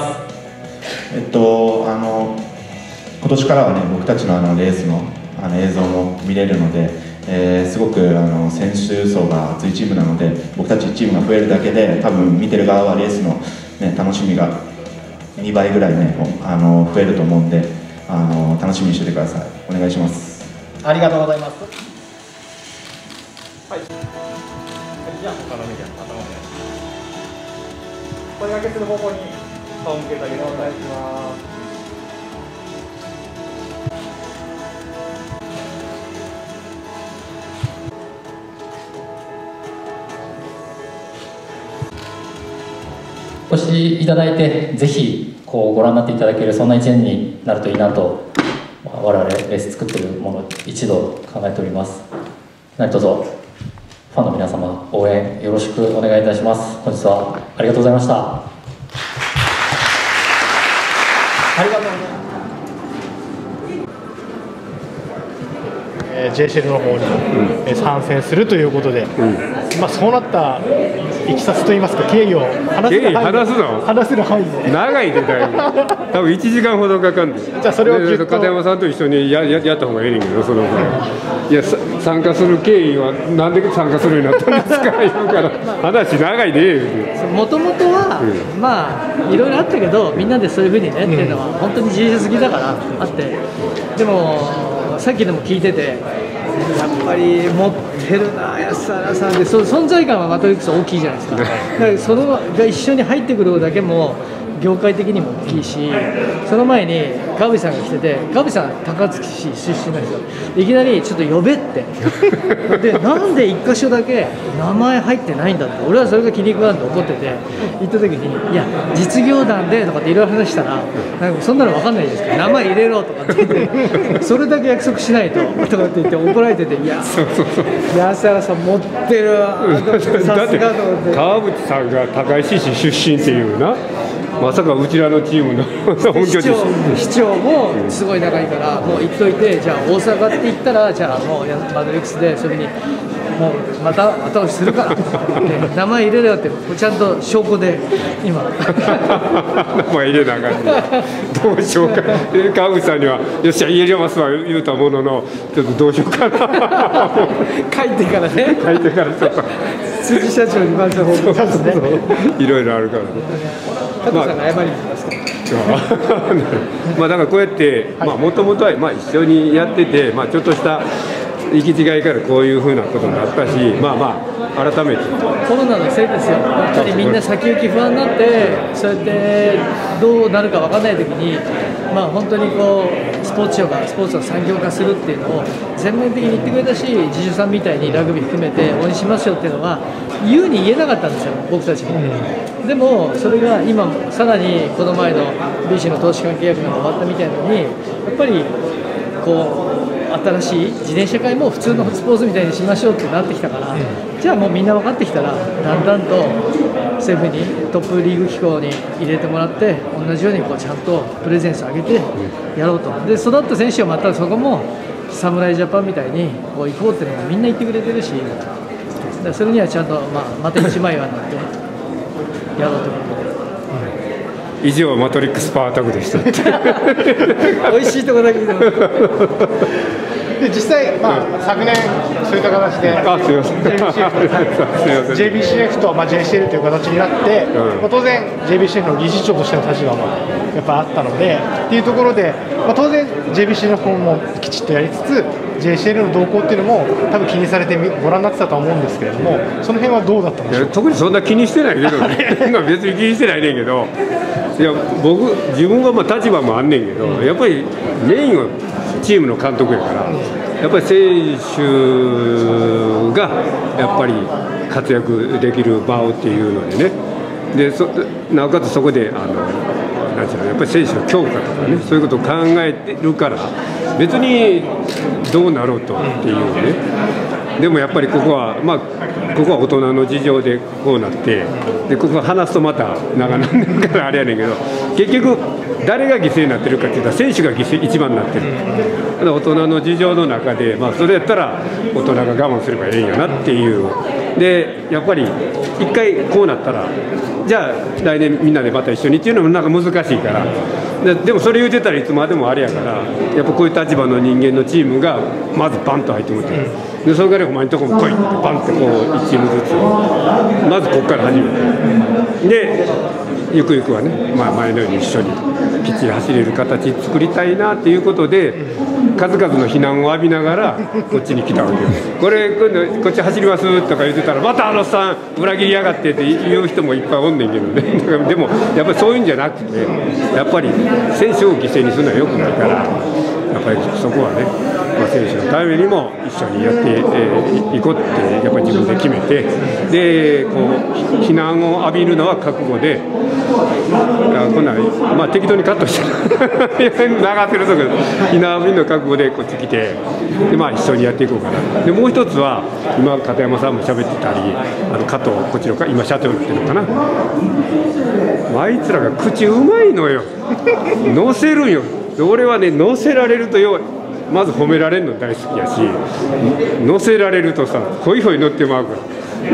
今年からはね、僕たちのレースの映像も見れるので、すごく選手層が厚いチームなので、僕たちチームが増えるだけで多分見てる側はレースの、楽しみが2倍ぐらいね増えると思うんで、楽しみにしててください。お願いします。 ありがとうございます。はい。 じゃあ他のメディアの方もお願いします。声掛けする方向に顔を向けてあげてお願いします。 お越しいただいて、ぜひご覧になっていただける、そんな一年になるといいなと、我々レース作っているもの一度考えております。何卒ファンの皆様、応援よろしくお願いいたします。本日はありがとうございました。 ありがとうございます。JCL の方に参戦するということで、そうなったいきさつといいますか、経緯を話せる範囲で長いでだいぶ多分1時間ほどかかるんです。 じゃあそれをぎゅっと片山さんと一緒にやった方がいいねんけど、そのいや参加する経緯はなんで参加するようになったんですか言うから話長いでもともとはいろいろあったけど、みんなでそういうふうにねっていうのは本当に自主好きだからあって、でもさっきでも聞いてて、やっぱり持ってるな安原さんで、その存在感はマトリックス大きいじゃないですか。だからそのが一緒に入ってくるだけも業界的にも大きいし、その前に川淵さんが来てて、川淵さんは高槻市出身なんですよ。いきなりちょっと呼べってで、なんで1箇所だけ名前入ってないんだって、俺はそれが気に食わんと怒ってて、行った時に、いや実業団でとかっていろいろ話したら、なんかそんなの分かんないですから、名前入れろとかって言ってそれだけ約束しないととかって言って怒られてて、いや安原さん持ってるわさすがと思って。 川淵さんが高石市出身っていうな、まさかうちらのチームの本拠地市長もすごい仲いいから、もう言っといて、じゃあ大阪って言ったら、じゃあもうマトリックスでそれにもうまた後押しするからって名前入れろよって、ちゃんと証拠で今名前入れなあかんね。どうしようか、川淵さんにはよっしゃ入れますわ言うたものの、ちょっとどうしようかな書いてからね、 書いてからちょっと辻社長にまず報告させていろいろあるからね。 加藤さんが謝りに来ますだからこうやってもともとは一緒にやってて、ちょっとした行き違いからこういうふうなことになったし、まあまあ改めてコロナのせいですよ。やっぱりみんな先行き不安になって、そうやってどうなるか分からないときに、まあ本当にこうスポーツ庁がスポーツの産業化するっていうのを全面的に言ってくれたし、自主さんみたいにラグビー含めて応援しますよっていうのは言うに言えなかったんですよ、僕たちも。でもそれが今さらにこの前の BC の投資関係約が終わったみたいなのに、やっぱりこう新しい自転車界も普通のスポーツみたいにしましょうってなってきたから、じゃあもうみんな分かってきたら、だんだんと政府にトップリーグ機構に入れてもらって、同じようにこうちゃんとプレゼンス上げてやろうと。で育った選手はまたそこも侍ジャパンみたいにこう行こうっていうのがみんな言ってくれてるし、それにはちゃんと、また一枚岩になってやろうということで。 以上マトリックスパータグでした美味しいところだけ見てますで実際、昨年そういった形で JBCF と、JCL という形になって、当然 JBCF の理事長としての立場もやっぱあったのでっていうところで、当然 JBC の方もきちっとやりつつ JCL の動向っていうのも多分気にされてご覧になってたと思うんですけれども、その辺はどうだったんでしょうか。 特にそんな気にしてないけどね別に気にしてないねんけど、いや自分は立場もあんねんけど、やっぱりメインはチームの監督やから、やっぱり選手がやっぱり活躍できる場をっていうのでね、でなおかつそこでなんていうの、やっぱり選手の強化とかね、そういうことを考えてるから、別にどうなろうとっていうね。でもやっぱりここはここは大人の事情でこうなって、でここ話すとまた長なるからあれやねんけど、結局誰が犠牲になってるかっていったら選手が一番になってる。だから大人の事情の中で、それやったら大人が我慢すればいいんやなっていう。でやっぱり一回こうなったら、じゃあ来年みんなでまた一緒にっていうのもなんか難しいから。でもそれ言うてたらいつまでもあれやから、やっぱこういう立場の人間のチームがまずバンと入ってもらって、でそれからお前のとこも来いってバンってこう1チームずつまずここから始めて、でゆくゆくはね、前のように一緒にきっちり走れる形作りたいなっていうことで、数々の非難を浴びながらこっちに来たわけよ。こっち走りますとか言ってたら、またさん裏切りやがってって言う人もいっぱいおんねんけどねでもやっぱりそういうんじゃなくて、やっぱり選手を犠牲にするのはよくないから、やっぱりそこはね、選手のためにも一緒にやっていこうってやっぱり自分で決めて、でこう非難を浴びるのは覚悟で、こんな適当にカットして流せるとこ非難を浴びるの覚悟でこっち来て、で一緒にやっていこうかな。でもう一つは今片山さんも喋ってたり、加藤こっちの今社長になってるのかな、あいつらが口うまいのよ乗せるんよ。俺はね、乗せられるとまず褒められるの大好きやし、乗せられるとさ、ホイホイ乗ってまうから。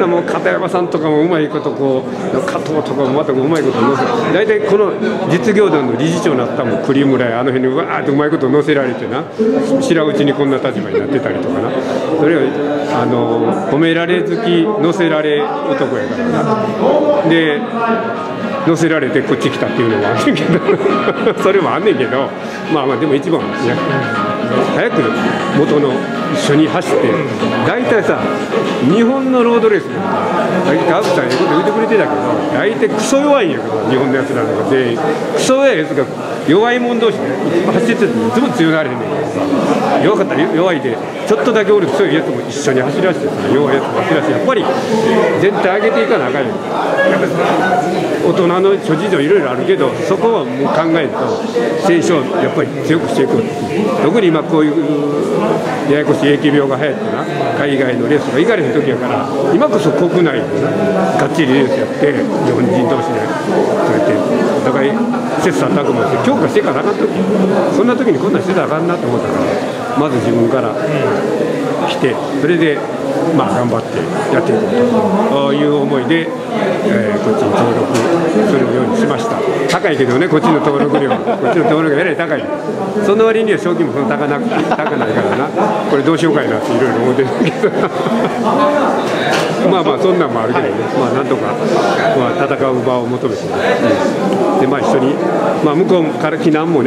もう片山さんとかもうまいことこう、加藤とかもまたうまいこと乗せ、大体この実業団の理事長になったもん、栗村や辺にわーってうまいこと乗せられてな、知らんうちにこんな立場になってたりとかな、それは褒められ好き、乗せられ男やからな。で乗せられてこっち来たっていうのもあんねんけどそれもあんねんけど、でも一番早く元の一緒に走って、大体さ、日本のロードレースでガブさんいうこと言ってくれてたけど、大体クソ弱いんやけど、日本のやつらのが全員クソ弱いやつが弱いもん同士で走ってていつも強なれへんねんけどさ、弱かったら弱いでちょっとだけ俺強いやつも一緒に走らせてさ、弱いやつも走らせて、やっぱり全体上げていかなあかんよ。やっぱり大人の諸事情いろいろあるけど、そこはもう考えると選手をやっぱり強くしていく。特に今こういうややこしい疫病が流行ってな、海外のレースが行かれへん時やから、今こそ国内でがっちりレースやって、日本人同士でそうやってお互い切磋琢磨して強化していかなあかん時、そんな時にこんなんしてたらあかんなと思ったから、まず自分から来て、それで頑張ってやっていこうという思いで、こっちに登録するようにしました。高いけどね、こっちの登録料、こっちの登録がえらい高い。その割には賞金もそんな高ないからな、これどうしようかいなっていろいろ思ってるけどそんなんもあるけどね、なんとか、戦う場を求めて、で一緒に、向こうから非難もね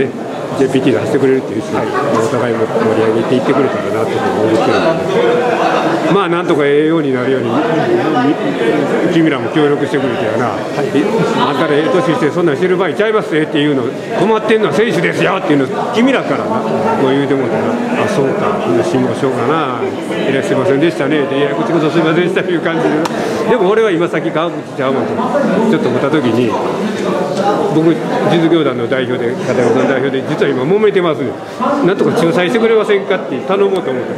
JPT 出してくれるっていうし、お互いも盛り上げていってくれたらなと思ってるので、まあなんとか栄養になるように君らも協力してくれてやな、あんたらええ年してそんなんしてる場合ちゃいますっていうの、困ってんのは選手ですよっていうの君らからなこう言うてもらったら、あそうか辛抱しようかな、いらっしゃいませんでしたねって、いやこっちこそすいませんでしたという感じで、でも俺は今さっき川口ちゃうもんとちょっと思った時に、僕実業団の代表で片山さん代表で実は今揉めてますね、なんとか仲裁してくれませんかって頼もうと思って、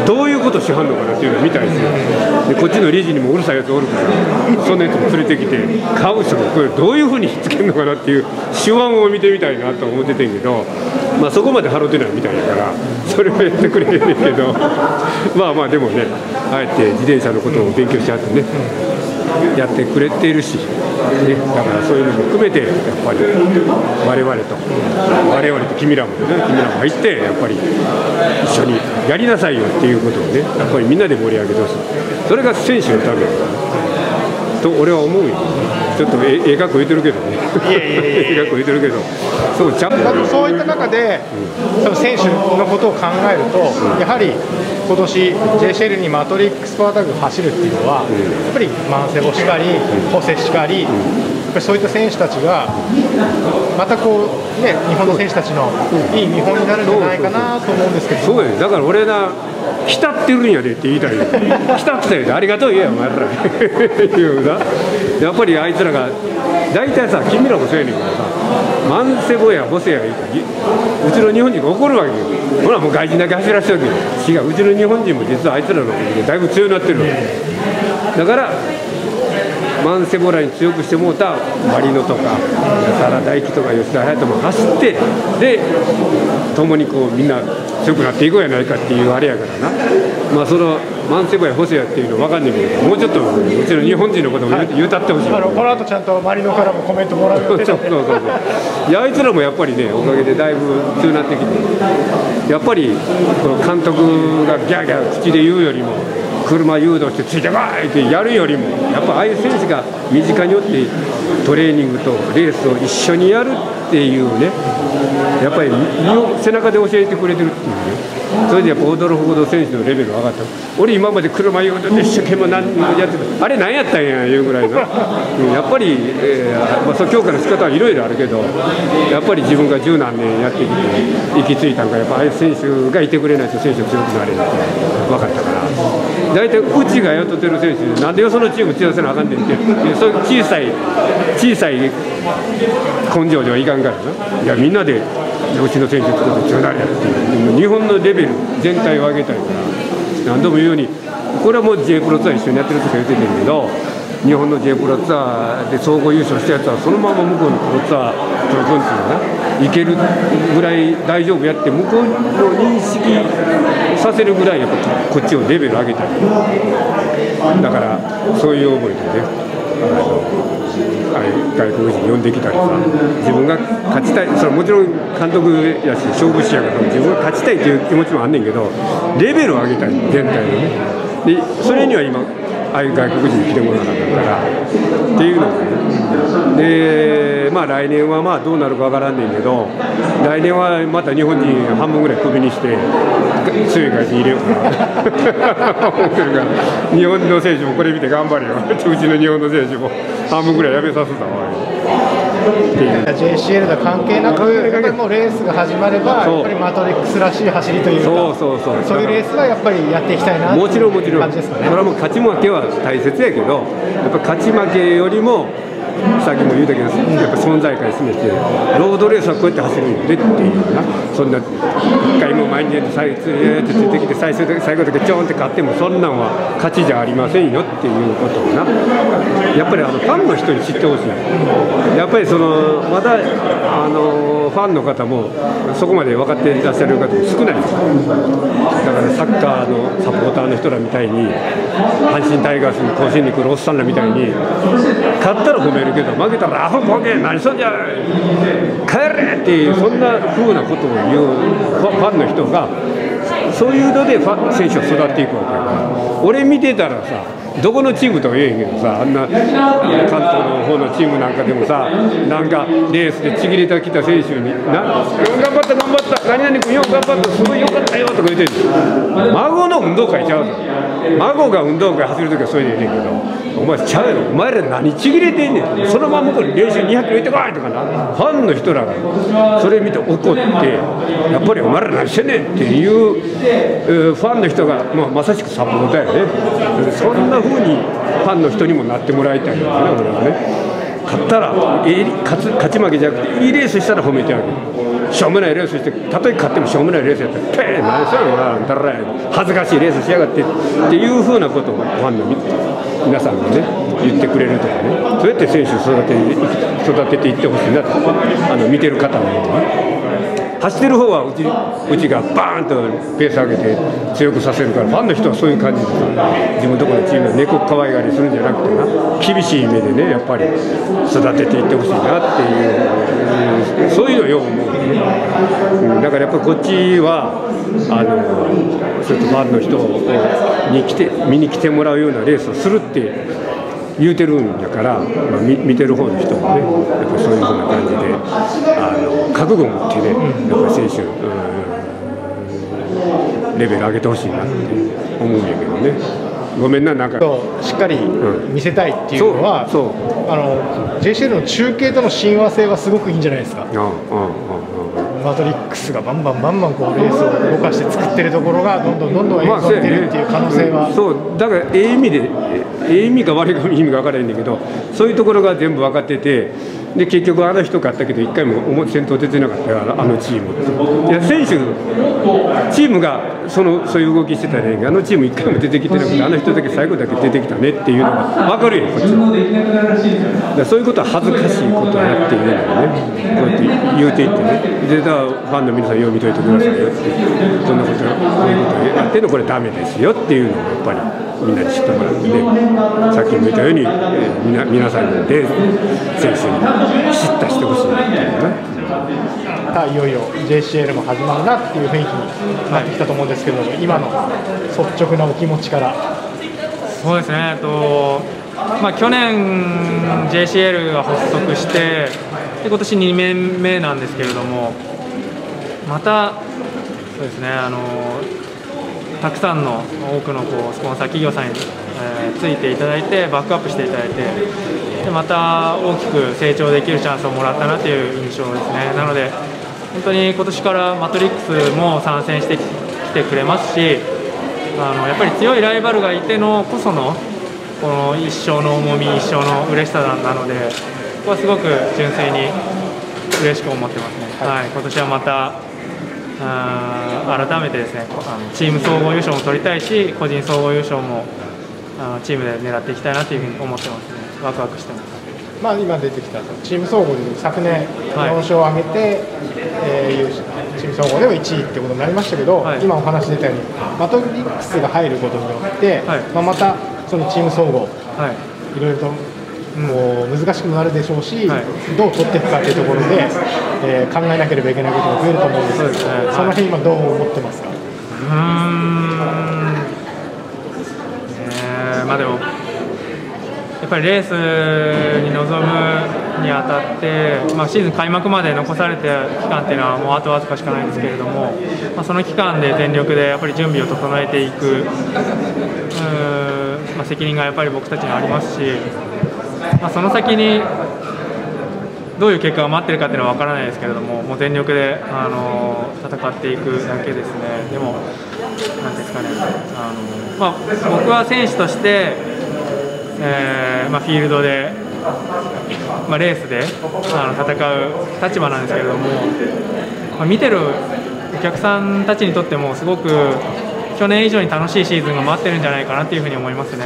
どういうことしはんのかなっていうのを見たいですよ。でこっちの理事にもうるさいやつおるから、そんなやつも連れてきて川口さんがこれどういうふうにひっつけるのかなっていう手腕を見てみたいなと思っててんけど、まあそこまで払ってないみたいだからそれをやってくれてんねんけどまあまあでもね、あえて自転車のことを勉強しはってね、やってくれているし、ね、だからそういうのも含めてやっぱり我々と君らも入ってやっぱり一緒にやりなさいよっていうことをね、やっぱりみんなで盛り上げてほしい。それが選手のためだと俺は思うよ。ちょっとええかっこ言ってるけどね。ええかっこ言ってるけど、そうちゃんとそういった中で、選手のことを考えると、やはり今年 JCL にマトリックスパータグが走るっていうのは、やっぱりマンセボしかり、ホセしかり、やっぱりそういった選手たちがまたこうね、日本の選手たちのいい見本になるんじゃないかなと思うんですけど。 そうやね、だから俺な浸ってるんやでって言いたいよ。浸ってたよでありがとう言えよお前らいうな。やっぱりあいつらが大体さ、君らもそうやねんけどさ、マンセボやホセや言うとうちの日本人が怒るわけよ。ほらもう外人だけ走らせてるわけよ。違う、うちの日本人も実はあいつらのことでだいぶ強くなってるわけだから、マンセボラに強くしてもうたマリノとか安原大樹とか吉田隼人も走って、で共にこうみんな強くなっていこうやないかっていうあれやからな。まあそのマンセボやホセやっていうの分かんないけど、もうちょっとうちの日本人のことも言うたってほしい。 この後ちゃんとマリノからもコメントもらう予定なんで。 いやあいつらもやっぱりね、おかげでだいぶ強くなってきて、やっぱりこの監督がギャーギャー口で言うよりも、車誘導してついてこいってやるよりも、やっぱああいう選手が身近におってトレーニングとレースを一緒にやるっていうね、やっぱり身を背中で教えてくれてるっていうね。それでやっぱ驚くほど選手のレベルが上がった。俺今まで車誘導で一生懸命何やってた、あれ何やったんやいうぐらいの、やっぱり、まあ、その強化の仕方はいろいろあるけど、やっぱり自分が十何年やってきて行き着いたんか、やっぱああいう選手がいてくれないと選手が強くなれるって分かったから、大体うちが雇ってる選手でなんでよそのチーム強させなあかんねんって、そういう小さい根性ではいかんからな。いやみんなでうちの選手作って強なるやっていう、日本のレベル全体を上げたいから、何度も言うようにこれはもう J プロツアー一緒にやってるとか言っててんけど、日本の J プロツアーで総合優勝したやつはそのまま向こうのプロツアープロコンチがないけるぐらい大丈夫やって、向こうの認識させるぐらいやっぱこっちをレベル上げたい。だからそういう思いでね、外国人呼んできたりさ、自分が勝ちたい、それもちろん監督やし勝負師やから自分が勝ちたいという気持ちもあんねんけど、レベルを上げたい全体のね。でそれには今ああいう外国人来てもらわなかったからっていうのがね。でまあ来年はまあどうなるかわからんねんけど、来年はまた日本人半分ぐらいクビにして強い外人入れようかな思ってるから、日本の選手もこれ見て頑張れようちの日本の選手も半分ぐらいやめさせたわ。 JCL と関係なく、やっぱりもうレースが始まれば、やっぱりマトリックスらしい走りというか、そういうレースはやっぱりやっていきたいなという感じですかね。 それはもう勝ち負けは大切やけど、やっぱ勝ち負けよりもさっきも言うたけど、やっぱ存在感示して、ロードレースはこうやって走るんでっていうな、そんな一回も前に出てついてきて最後だけちょんって勝ってもそんなんは勝ちじゃありませんよっていうことをな、やっぱりファンの人に知ってほしい。やっぱりそのまだファンの方もそこまで分かっていらっしゃる方も少ないです。だからサッカーのサポーターの人らみたいに、阪神タイガースに甲子園に来るおっさんらみたいに、勝ったら褒めるけど負けたらアホボケ何しとんじゃ帰れっていう、そんな風なことを言うファンの人が、そういうので選手を育っていくわけよ。俺見てたらさ、 どこのチームとは言えへんけどさ、あんな関東の方のチームなんかでもさ、なんかレースでちぎれたきた選手に頑張った頑張った、何々君よ頑張った、すごいよかったよとか言ってる。孫の運動会ちゃうぞ。孫が運動会走るときはそれで言うねんけど、お前ちゃうやろ、お前ら何ちぎれてんねん、そのままこれ練習200キロ行ってこいとかな、ファンの人らがそれ見て怒って、やっぱりお前ら何してんねんっていう、ファンの人が、まさしくサポーターやね。そんな風にファンの人にもなってもらいたいんだよね、俺はね。勝ったら勝ち負けじゃなくて、いいレースしたら褒めてあげる。しょうもないレースして、たとえ勝ってもしょうもないレースやったら、ペー何しろな、だら恥ずかしいレースしやがってっていうふうなことをファンの皆さんがね、言ってくれるとかね、そうやって選手を育てていってほしいなと、見てる方もね。走ってる方はうちがバーンとペース上げて強くさせるから、ファンの人はそういう感じで自分のところのチームの猫可愛がりするんじゃなくてな、厳しい目でね、やっぱり育てていってほしいなっていう、そういうのをよく思うね。だからやっぱりこっちはそうやってファンの人に見に来てもらうようなレースをするって言うてるんだから、見てる方の人もね、やっぱりそういうふうな感じで覚悟を持ってね、やっぱり選手レベル上げてほしいなって思うんやけどね。ごめんな、なんかしっかり見せたいっていうのは、JCL の中継との親和性はすごくいいんじゃないですか。マトリックスがバンバンこうレースを動かして作ってるところがどんどん映像に出るっていう可能性は、 そうだから意味か悪い意味か分からないんだけど、そういうところが全部分かってて、で結局あの人勝ったけど1回も先頭出てなかったよ、あのチームって。いや選手チームがそういう動きしてたね、あのチーム1回も出てきてなくて、あの人だけ最後だけ出てきたねっていうのが分かるよ、こっちは。そういうことは恥ずかしいことをやっているのでね、こうやって言うていってね、でだからファンの皆さんよう見といてくださいよって、そんなことこういうことをやってるのこれダメですよっていうのをやっぱりみんなに知ってもらってね、さっきも言ったように、皆さんで選手に知ったしてほしいなっていうね。 いよいよ JCL も始まるなっていう雰囲気になってきたと思うんですけど、今の率直なお気持ちから。 そうですね、去年 JCL が発足して、で今年2年目なんですけれども、またそうですね、たくさんの多くのスポンサー企業さんに、ついていただいて、バックアップしていただいて、でまた大きく成長できるチャンスをもらったなという印象ですね。なので本当に今年からマトリックスも参戦してきてくれますし、やっぱり強いライバルがいてのこそのこの一生の重み、一生の嬉しさなので、ここはすごく純粋に嬉しく思ってますね。はい、今年はまた改めてですね、チーム総合優勝も取りたいし、個人総合優勝もチームで狙っていきたいなというふうに思ってますね。ワクワクしてます。 今出てきたチーム総合で昨年4勝を挙げて、チーム総合では1位ってことになりましたけど、今お話出たようにマトリックスが入ることによって、またそのチーム総合、いろいろと難しくなるでしょうし、どう取っていくかというところで、考えなければいけないことが増えると思うんですけど、その辺今どう思ってますか？ でもやっぱりレースに臨むにあたって、シーズン開幕まで残された期間っていうのはもうあとわずかしかないんですけれども、その期間で全力でやっぱり準備を整えていく責任がやっぱり僕たちにありますし、その先にどういう結果が待ってるかっていうのは分からないですけれども、もう全力で戦っていくだけですね。でもなんですかね、僕は選手として、フィールドで、レースで戦う立場なんですけれども、見てるお客さんたちにとってもすごく去年以上に楽しいシーズンが待ってるんじゃないかなというふうに思いますね。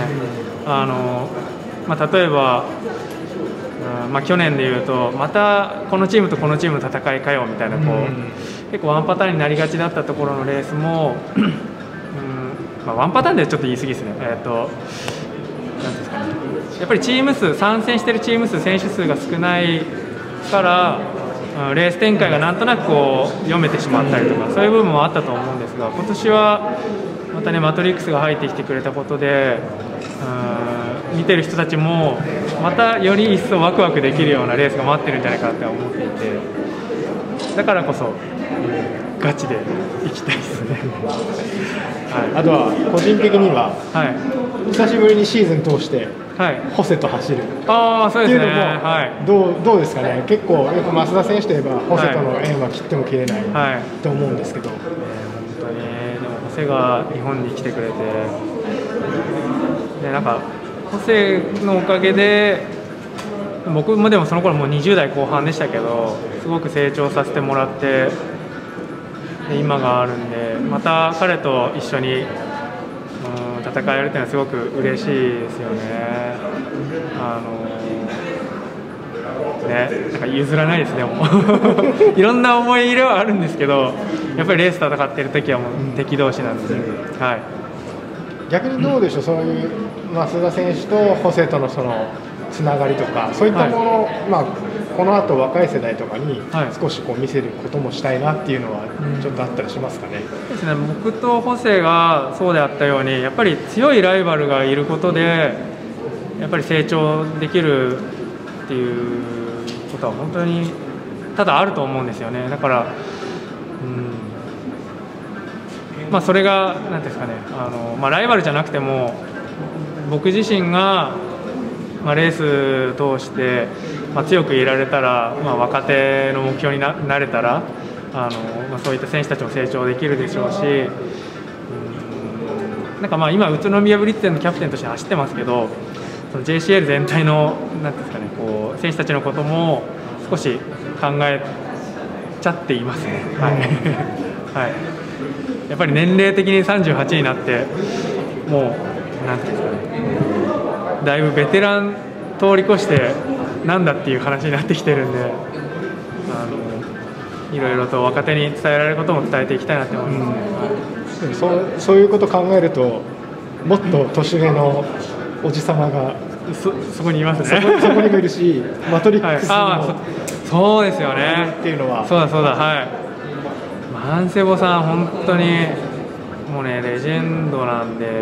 例えば去年でいうとまたこのチームとこのチームの戦いかよみたいな結構ワンパターンになりがちだったところのレースもワンパターンでちょっと言い過ぎですね。なんですかね、やっぱりチーム数、参戦しているチーム数、選手数が少ないからレース展開がなんとなく読めてしまったりとか、そういう部分もあったと思うんですが、今年はまたねマトリックスが入ってきてくれたことで、見てる人たちもまたより一層ワクワクできるようなレースが待ってるんじゃないかなって思っていて、だからこそガチで行きたいですね。 はい、あとは個人的には、久しぶりにシーズン通して、ホセと走るっていうのも、どうですかね、結構、やっぱ増田選手といえば、ホセとの縁は切っても切れないと思うんですけど、 本当に、でもホセが日本に来てくれて、でなんか、ホセのおかげで、僕もでもその頃もう20代後半でしたけど、すごく成長させてもらって、今があるんで、また彼と一緒に戦えるっていうのはすごく嬉しいですよね。なんか譲らないですね、もういろんな思い入れはあるんですけど、やっぱりレース戦ってる時はもう敵同士なんで、 逆にどうでしょう、そういう増田選手とホセとのそのつながりとか、そういったもの、この後若い世代とかに少しこう見せることもしたいなっていうのはちょっとあったりしますかね。 ですね、僕とホセがそうであったように、やっぱり強いライバルがいることでやっぱり成長できるっていうことは本当にただあると思うんですよね。だから、それが何ですかね、ライバルじゃなくても僕自身がレース通して強くいられたら、若手の目標に なれたらそういった選手たちも成長できるでしょうし、なんか今、宇都宮ブリッツェンのキャプテンとして走ってますけど、その JCL 全体のなんですかね、こう選手たちのことも少し考えちゃっていますね。やっぱり年齢的に38になって、もうなんていうんですかね、だいぶベテラン通り越してなんだっていう話になってきてるんで、いろいろと若手に伝えられることも伝えていきたいなって思いますね。 そういうことを考えると、もっと年上のおじさまがそこにいますね。 そこにもいるし、マトリックスもそうですよね。 っていうのは、 そうだ、マンセボさん本当にもうねレジェンドなんで。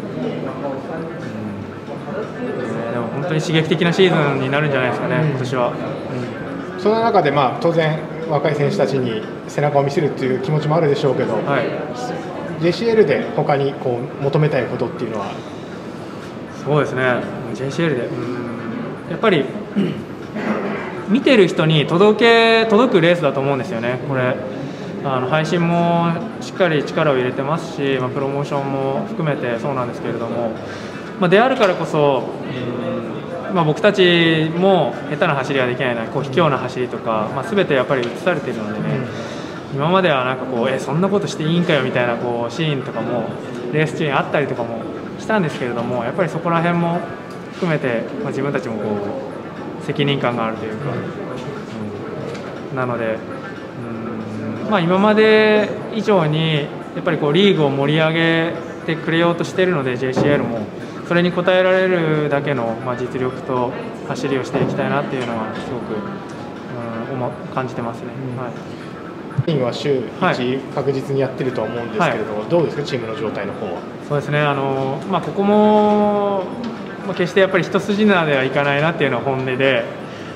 でも本当に刺激的なシーズンになるんじゃないですかね、今年は。 その中で、当然、若い選手たちに背中を見せるという気持ちもあるでしょうけど、JCL で他にこう求めたいことっていうのは。 そうですね、JCL で、やっぱり見てる人に届くレースだと思うんですよね、これ。配信もしっかり力を入れてますし、プロモーションも含めてそうなんですけれども。であるからこそ、僕たちも下手な走りはできないな、こう卑怯な走りとか、すべてやっぱり映されているのでね、今まではなんかこうそんなことしていいんかよみたいなこうシーンとかもレース中にあったりとかもしたんですけれども、やっぱりそこら辺も含めて、自分たちもこう責任感があるというか、なので、今まで以上にやっぱりこうリーグを盛り上げてくれようとしているので JCL も。それに応えられるだけの実力と走りをしていきたいなっていうのはすごく感じてますね。 チームは週1確実にやってると思うんですけれども、どうですか、チームの状態の方は。 そうですね、ここも、決してやっぱり一筋縄ではいかないなっていうのは本音で、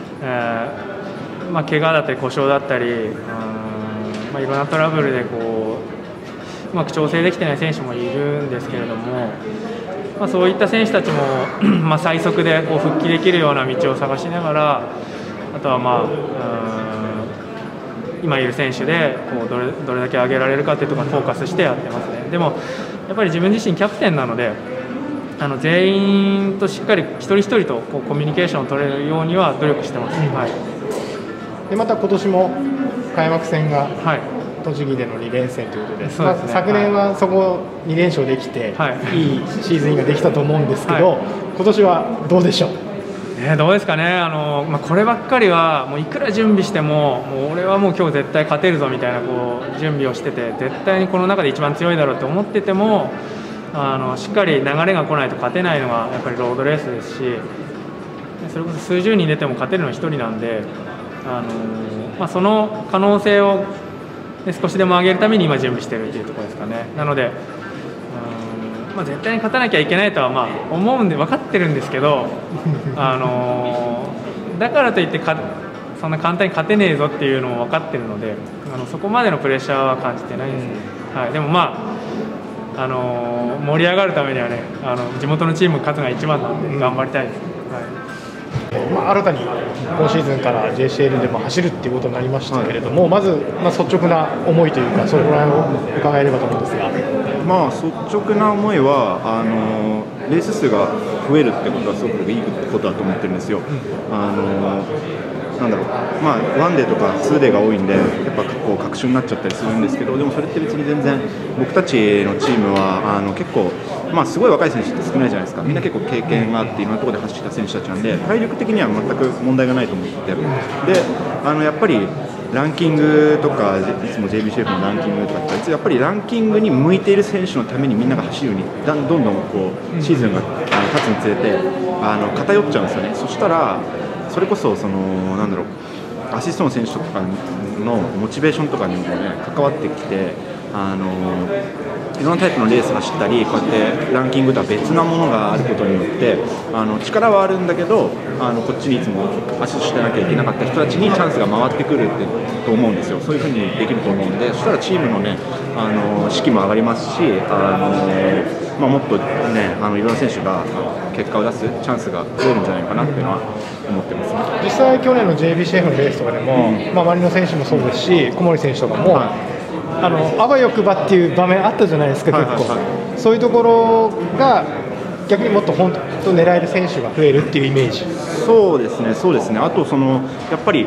怪我だったり故障だったり、いろんなトラブルでこううまく調整できてない選手もいるんですけれども。そういった選手たちも、最速でこう復帰できるような道を探しながら、あとは、今いる選手でこうどれだけ上げられるかというところにフォーカスしてやってますね。でもやっぱり自分自身キャプテンなので、全員としっかり一人一人とこうコミュニケーションを取れるようには努力してます。 でまた今年も開幕戦が、栃木での2連戦ということで、昨年はそこ2連勝できて、いいシーズンができたと思うんですけど、今年はどうでしょう。 どうですかね、こればっかりはもういくら準備しても、俺はもう今日絶対勝てるぞみたいなこう準備をしてて、絶対にこの中で一番強いだろうと思ってても、しっかり流れが来ないと勝てないのがやっぱりロードレースですし、それこそ数十人出ても勝てるのは1人なんで、その可能性を少しでも上げるために今準備しているというところですかね。なので、 絶対に勝たなきゃいけないとは思うんで分かってるんですけど、だからといってそんな簡単に勝てねえぞっていうのも分かってるので、そこまでのプレッシャーは感じてないですね。でも盛り上がるためにはね、地元のチーム勝つのが一番なんで頑張りたいです。 新たに今シーズンから JCL でも走るっていうことになりましたけれども、まず、率直な思いというか、それぐらいを伺えればと思うんですが。 率直な思いはレース数が増えるってことはすごくいいことだと思ってるんですよ。なんだろう、1デーとか2デーが多いんで、やっぱこう確信になっちゃったりするんですけど、でもそれって別に全然、僕たちのチームは結構、すごい若い選手って少ないじゃないですか、みんな結構経験があって、いろんなところで走ってきた選手たちなんで、体力的には全く問題がないと思ってて、でやっぱりランキングとか、いつも JBCF のランキングとかって、やっぱりランキングに向いている選手のためにみんなが走るように、どんどんこうシーズンが経つにつれて偏っちゃうんですよね。そしたらそれこそなんだろう、アシストの選手とかのモチベーションとかにもね関わってきて、いろんなタイプのレース走ったり、こうやってランキングとは別なものがあることによって力はあるんだけど、こっちにいつもアシストしてなきゃいけなかった人たちにチャンスが回ってくると思うんですよ。そういうふうにできると思うんで、そしたらチームのね士気も上がりますし、もっとねいろんな選手が結果を出すチャンスが増えるんじゃないかなっていうのは思ってますね。 実際去年の JBCF のレースとかでも、周りの選手もそうですし、小森選手とかも、あわよくばっていう場面あったじゃないですか、結構、そういうところが逆にもっと本当狙える選手が増えるっていうイメージ。 そうですね、そうですね。あとやっぱり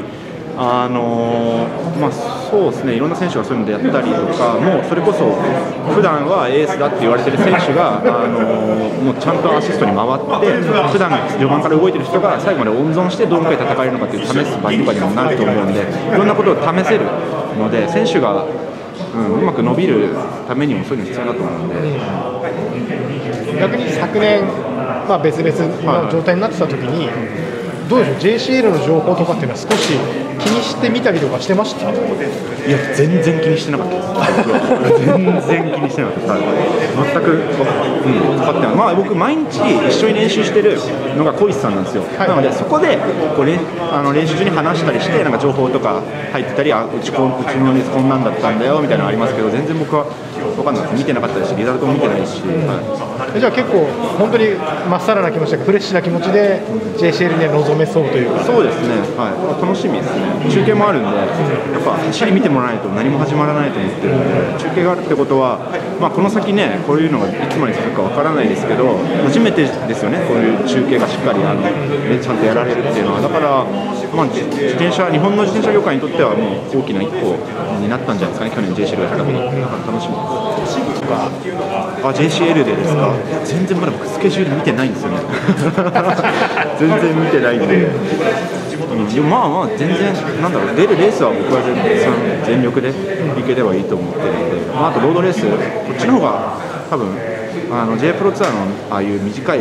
そうですね、いろんな選手がそういうのでやったりとか、もうそれこそ普段はエースだって言われてる選手がもうちゃんとアシストに回って、普段序盤から動いてる人が最後まで温存してどのくらい戦えるのかっていう試す場とかにもなると思うんで、いろんなことを試せるので、選手がうまく伸びるためにもそういうの必要だと思うんで。 逆に昨年、別々の状態になってた時に、どうでしょう、JCL の情報とかっていうのは少し気にしてみたりとかしてました？いや、全然気にしてなかったです。全然気にしてなかったです。全く分かってない。僕毎日一緒に練習してるのが小石さんなんですよ。なのでそこでこう練習中に話したりして、なんか情報とか入ってたり、うちのレースこんなんだったんだよみたいなのありますけど、全然僕は分かんないです。見てなかったですし、リザルトも見てないし。 じゃあ結構本当にまっさらな気持ちで、フレッシュな気持ちで JCL に臨めそうというか。 そうですね、楽しみですね。中継もあるんで、やっぱ走り見てもらわないと何も始まらないと思ってるんで、中継があるってことは、この先ね、こういうのがいつまで続くかわからないですけど、初めてですよね、こういう中継がしっかりちゃんとやられるっていうのは。だから、日本の自転車業界にとってはもう大きな一歩になったんじゃないですかね、去年 JCL がやったこと。楽しみです。JCL でですか、全然まだ僕スケジュール見てないんですよね。全然見てないんで。全然出るレースは僕は全力でいければいいと思ってるので、あとロードレース、こっちの方が多分J プロツアーのああいう短い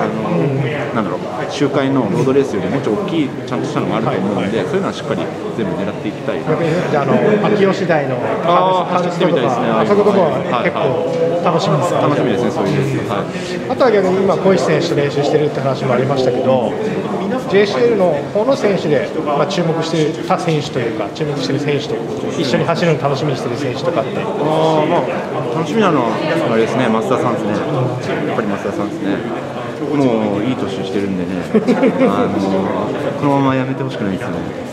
周回のロードレースよりもうちょっと大きいちゃんとしたのがあると思うので、そういうのはしっかり全部狙っていきたい。 秋吉台の走ってみたいですね。 あそこは結構楽しみですか？ 楽しみですね、そういうレース。 あとは逆に今小石選手と練習してるって話もありましたけど、JCL の方の選手で、注目している他選手というか、注目している選手と一緒に走るのを楽しみにしている選手とかって。 楽しみなのはあれですね、増田さんですね。やっぱり増田さんですね。もういい年してるんでね、このままやめてほしくないですよね。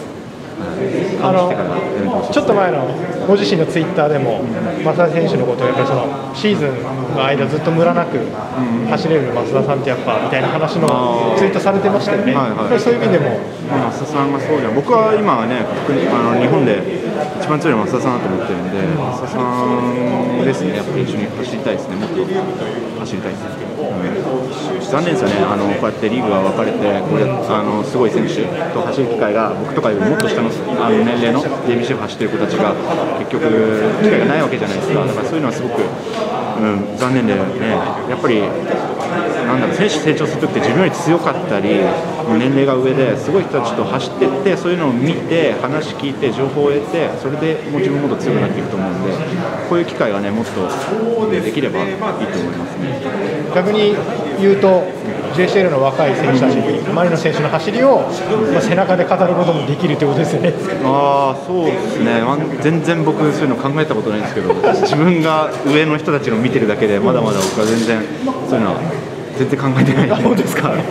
ちょっと前のご自身のツイッターでも、増田選手のことをやっぱりシーズンの間ずっとムラなく走れる増田さんってやっぱみたいな話のツイートされてましたよね。そういう意味でも増田さんがそうじゃん。僕は今はね、日本で一番強いのは増田さんだと思ってるんで、増田さんですね、やっぱり一緒に走りたいですね。もっと走りたいですね。残念ですよね、こうやってリーグが分かれて、すごい選手と走る機会が僕とかよりもっと下の年齢の JBCF 走ってる子たちが結局機会がないわけじゃないですか。だからそういうのはすごく、残念でね、やっぱりなんだろう、選手成長するときって自分より強かったり年齢が上ですごい人たちと走っていって、そういうのを見て話聞いて情報を得て、それでもう自分もっと強くなっていくと思うんで、こういう機会がねもっとできればいいと思いますね。 逆に言うと JCL の若い選手たちにマリノ選手の走りを、背中で語ることもできるということですよね。 そうですね、全然僕そういうの考えたことないんですけど、自分が上の人たちの見てるだけでまだまだ僕は全然そういうのは全然考えてない。 そうですか。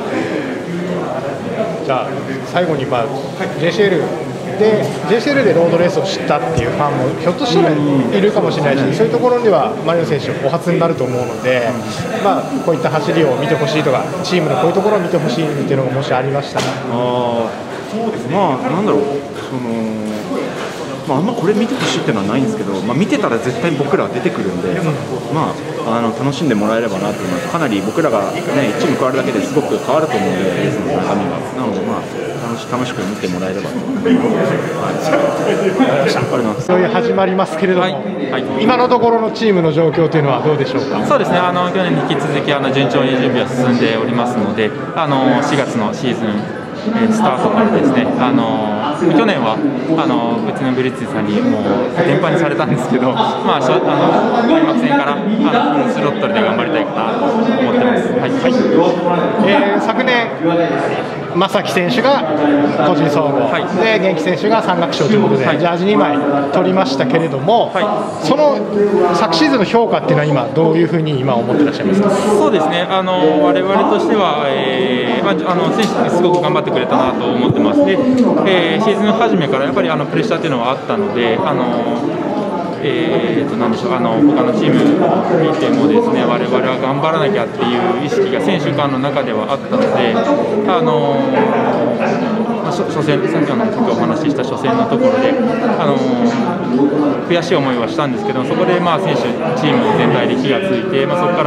じゃあ最後に、JCL でロードレースを知ったっていうファンもひょっとしたらいるかもしれないし、そういうところではマリノ選手お初になると思うので、こういった走りを見てほしいとかチームのこういうところを見てほしいっていうのがもしありましたら。 なんだろう、あんまこれ見てほしいっていうのはないんですけど、見てたら絶対僕らは出てくるんで、楽しんでもらえればなと思います。かなり僕らが、1チーム加わるだけですごく変わると思うので、レースの中身が。なので、楽しく見てもらえればと思います。 そういう始まりますけれども、今のところのチームの状況というのはどうでしょうか。 そうですね、去年に引き続き順調に準備は進んでおりますので、4月のシーズンスタートからですね、去年はうちのブリッツさんにもう連覇にされたんですけど、開幕戦からフルスロットルで頑張りたいかなと思ってます。 昨年正木選手が個人総合、で元気選手が山岳賞ということで、ジャージ2枚取りましたけれども、その昨シーズンの評価っていうのは今どういうふうに今思ってらっしゃいますか。 そうですね、我々としては、選手すごく頑張ってくれたなと思ってます。で、シーズン初めからやっぱりプレッシャーというのはあったので、なんでしょう、他のチーム見てもですね、我々は頑張らなきゃっていう意識が選手間の中ではあったので、初戦、さっきお話しした初戦のところで、悔しい思いはしたんですけど、そこで選手、チーム全体で火がついて、そこから、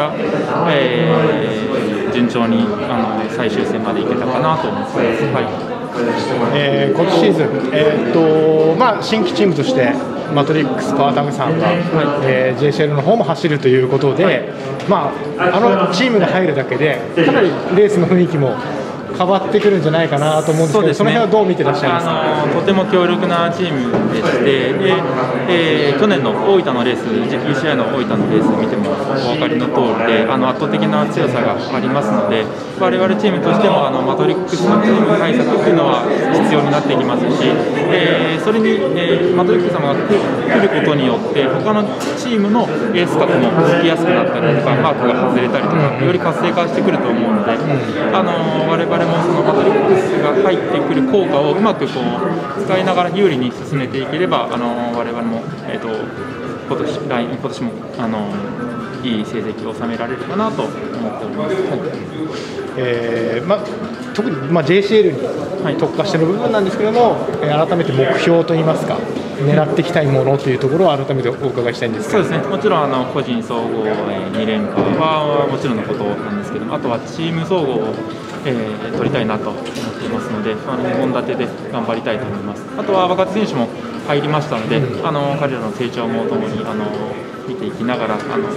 順調に最終戦までいけたかなと思います。 今シーズン、新規チームとしてマトリックスパワータグさんが、JCL の方も走るということで、チームが入るだけでかなりレースの雰囲気も変わってくるんじゃないかなと思うんですけど、その辺はどう見てらっしゃいますか。 とても強力なチームでして、去年の大分のレース、GPCI の大分のレースを見てもお分かりの通りで、圧倒的な強さがありますので、我々チームとしてもマトリックスのチーム対策というのは必要になってきますし、それに、マトリックス様が来ることによって他のチームのレース格もつきやすくなったりとか、マークが外れたりとか、より活性化してくると思うので、我々もそのマトリックスが入ってくる効果をうまく使いながら有利に進めていければ、我々も、今年もいい成績を収められるかなと思っております。 特に、JCL に特化している部分なんですけれども、改めて目標といいますか、狙っていきたいものというところを改めてお伺いしたいんですそうですね、もちろん個人総合2連覇はもちろんのことなんですけども、あとはチーム総合を取りたいなと思っていますので、2本立てで頑張りたいと思います。あとは若手選手も入りましたので、彼らの成長もともに見ていきながら、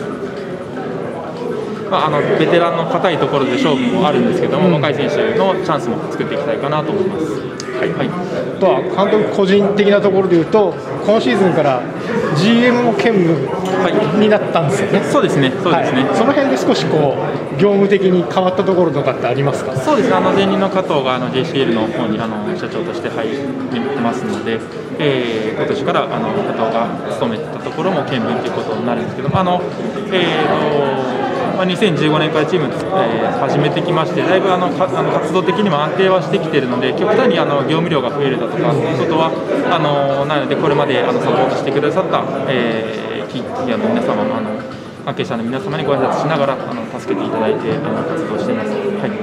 ベテランの硬いところで勝負もあるんですけども、若い選手のチャンスも作っていきたいかなと思います。 あとは監督個人的なところでいうと、今シーズンから GM も兼務になったんですよね。 そうですね、そうですね。 その辺で少し業務的に変わったところとかってありますか。 そうですね、前任の加藤がJCL の方に社長として入ってますので、今年から加藤が務めてたところも兼務ということになるんですけど、2015年からチーム始めてきまして、だいぶ活動的にも安定はしてきているので、極端に業務量が増えるだとかということはないので、これまでサポートしてくださった企業の皆様も関係者の皆様にご挨拶しながら助けていただいて活動しています。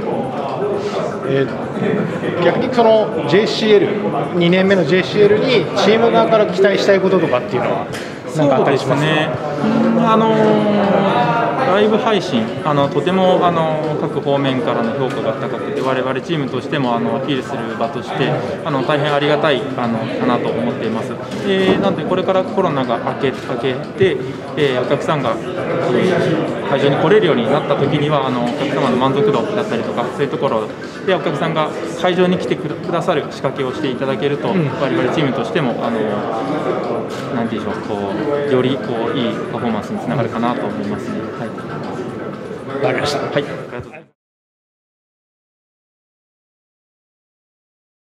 逆にその JCL2 年目の JCL にチーム側から期待したいこととかっていうのは何かあったりしますか。 ライブ配信、とても各方面からの評価が高くて、我々チームとしてもアピールする場として、大変ありがたいかなと思っています。なので、これからコロナが明けて、お客さんが、会場に来れるようになった時には、お客様の満足度だったりとか、そういうところでお客さんが会場に来てくださる仕掛けをしていただけると、我々チームとしても、なんていうんでしょう、よりいいパフォーマンスにつながるかなと思いますね。はい。 わかりました。 はい。ありがとうございます。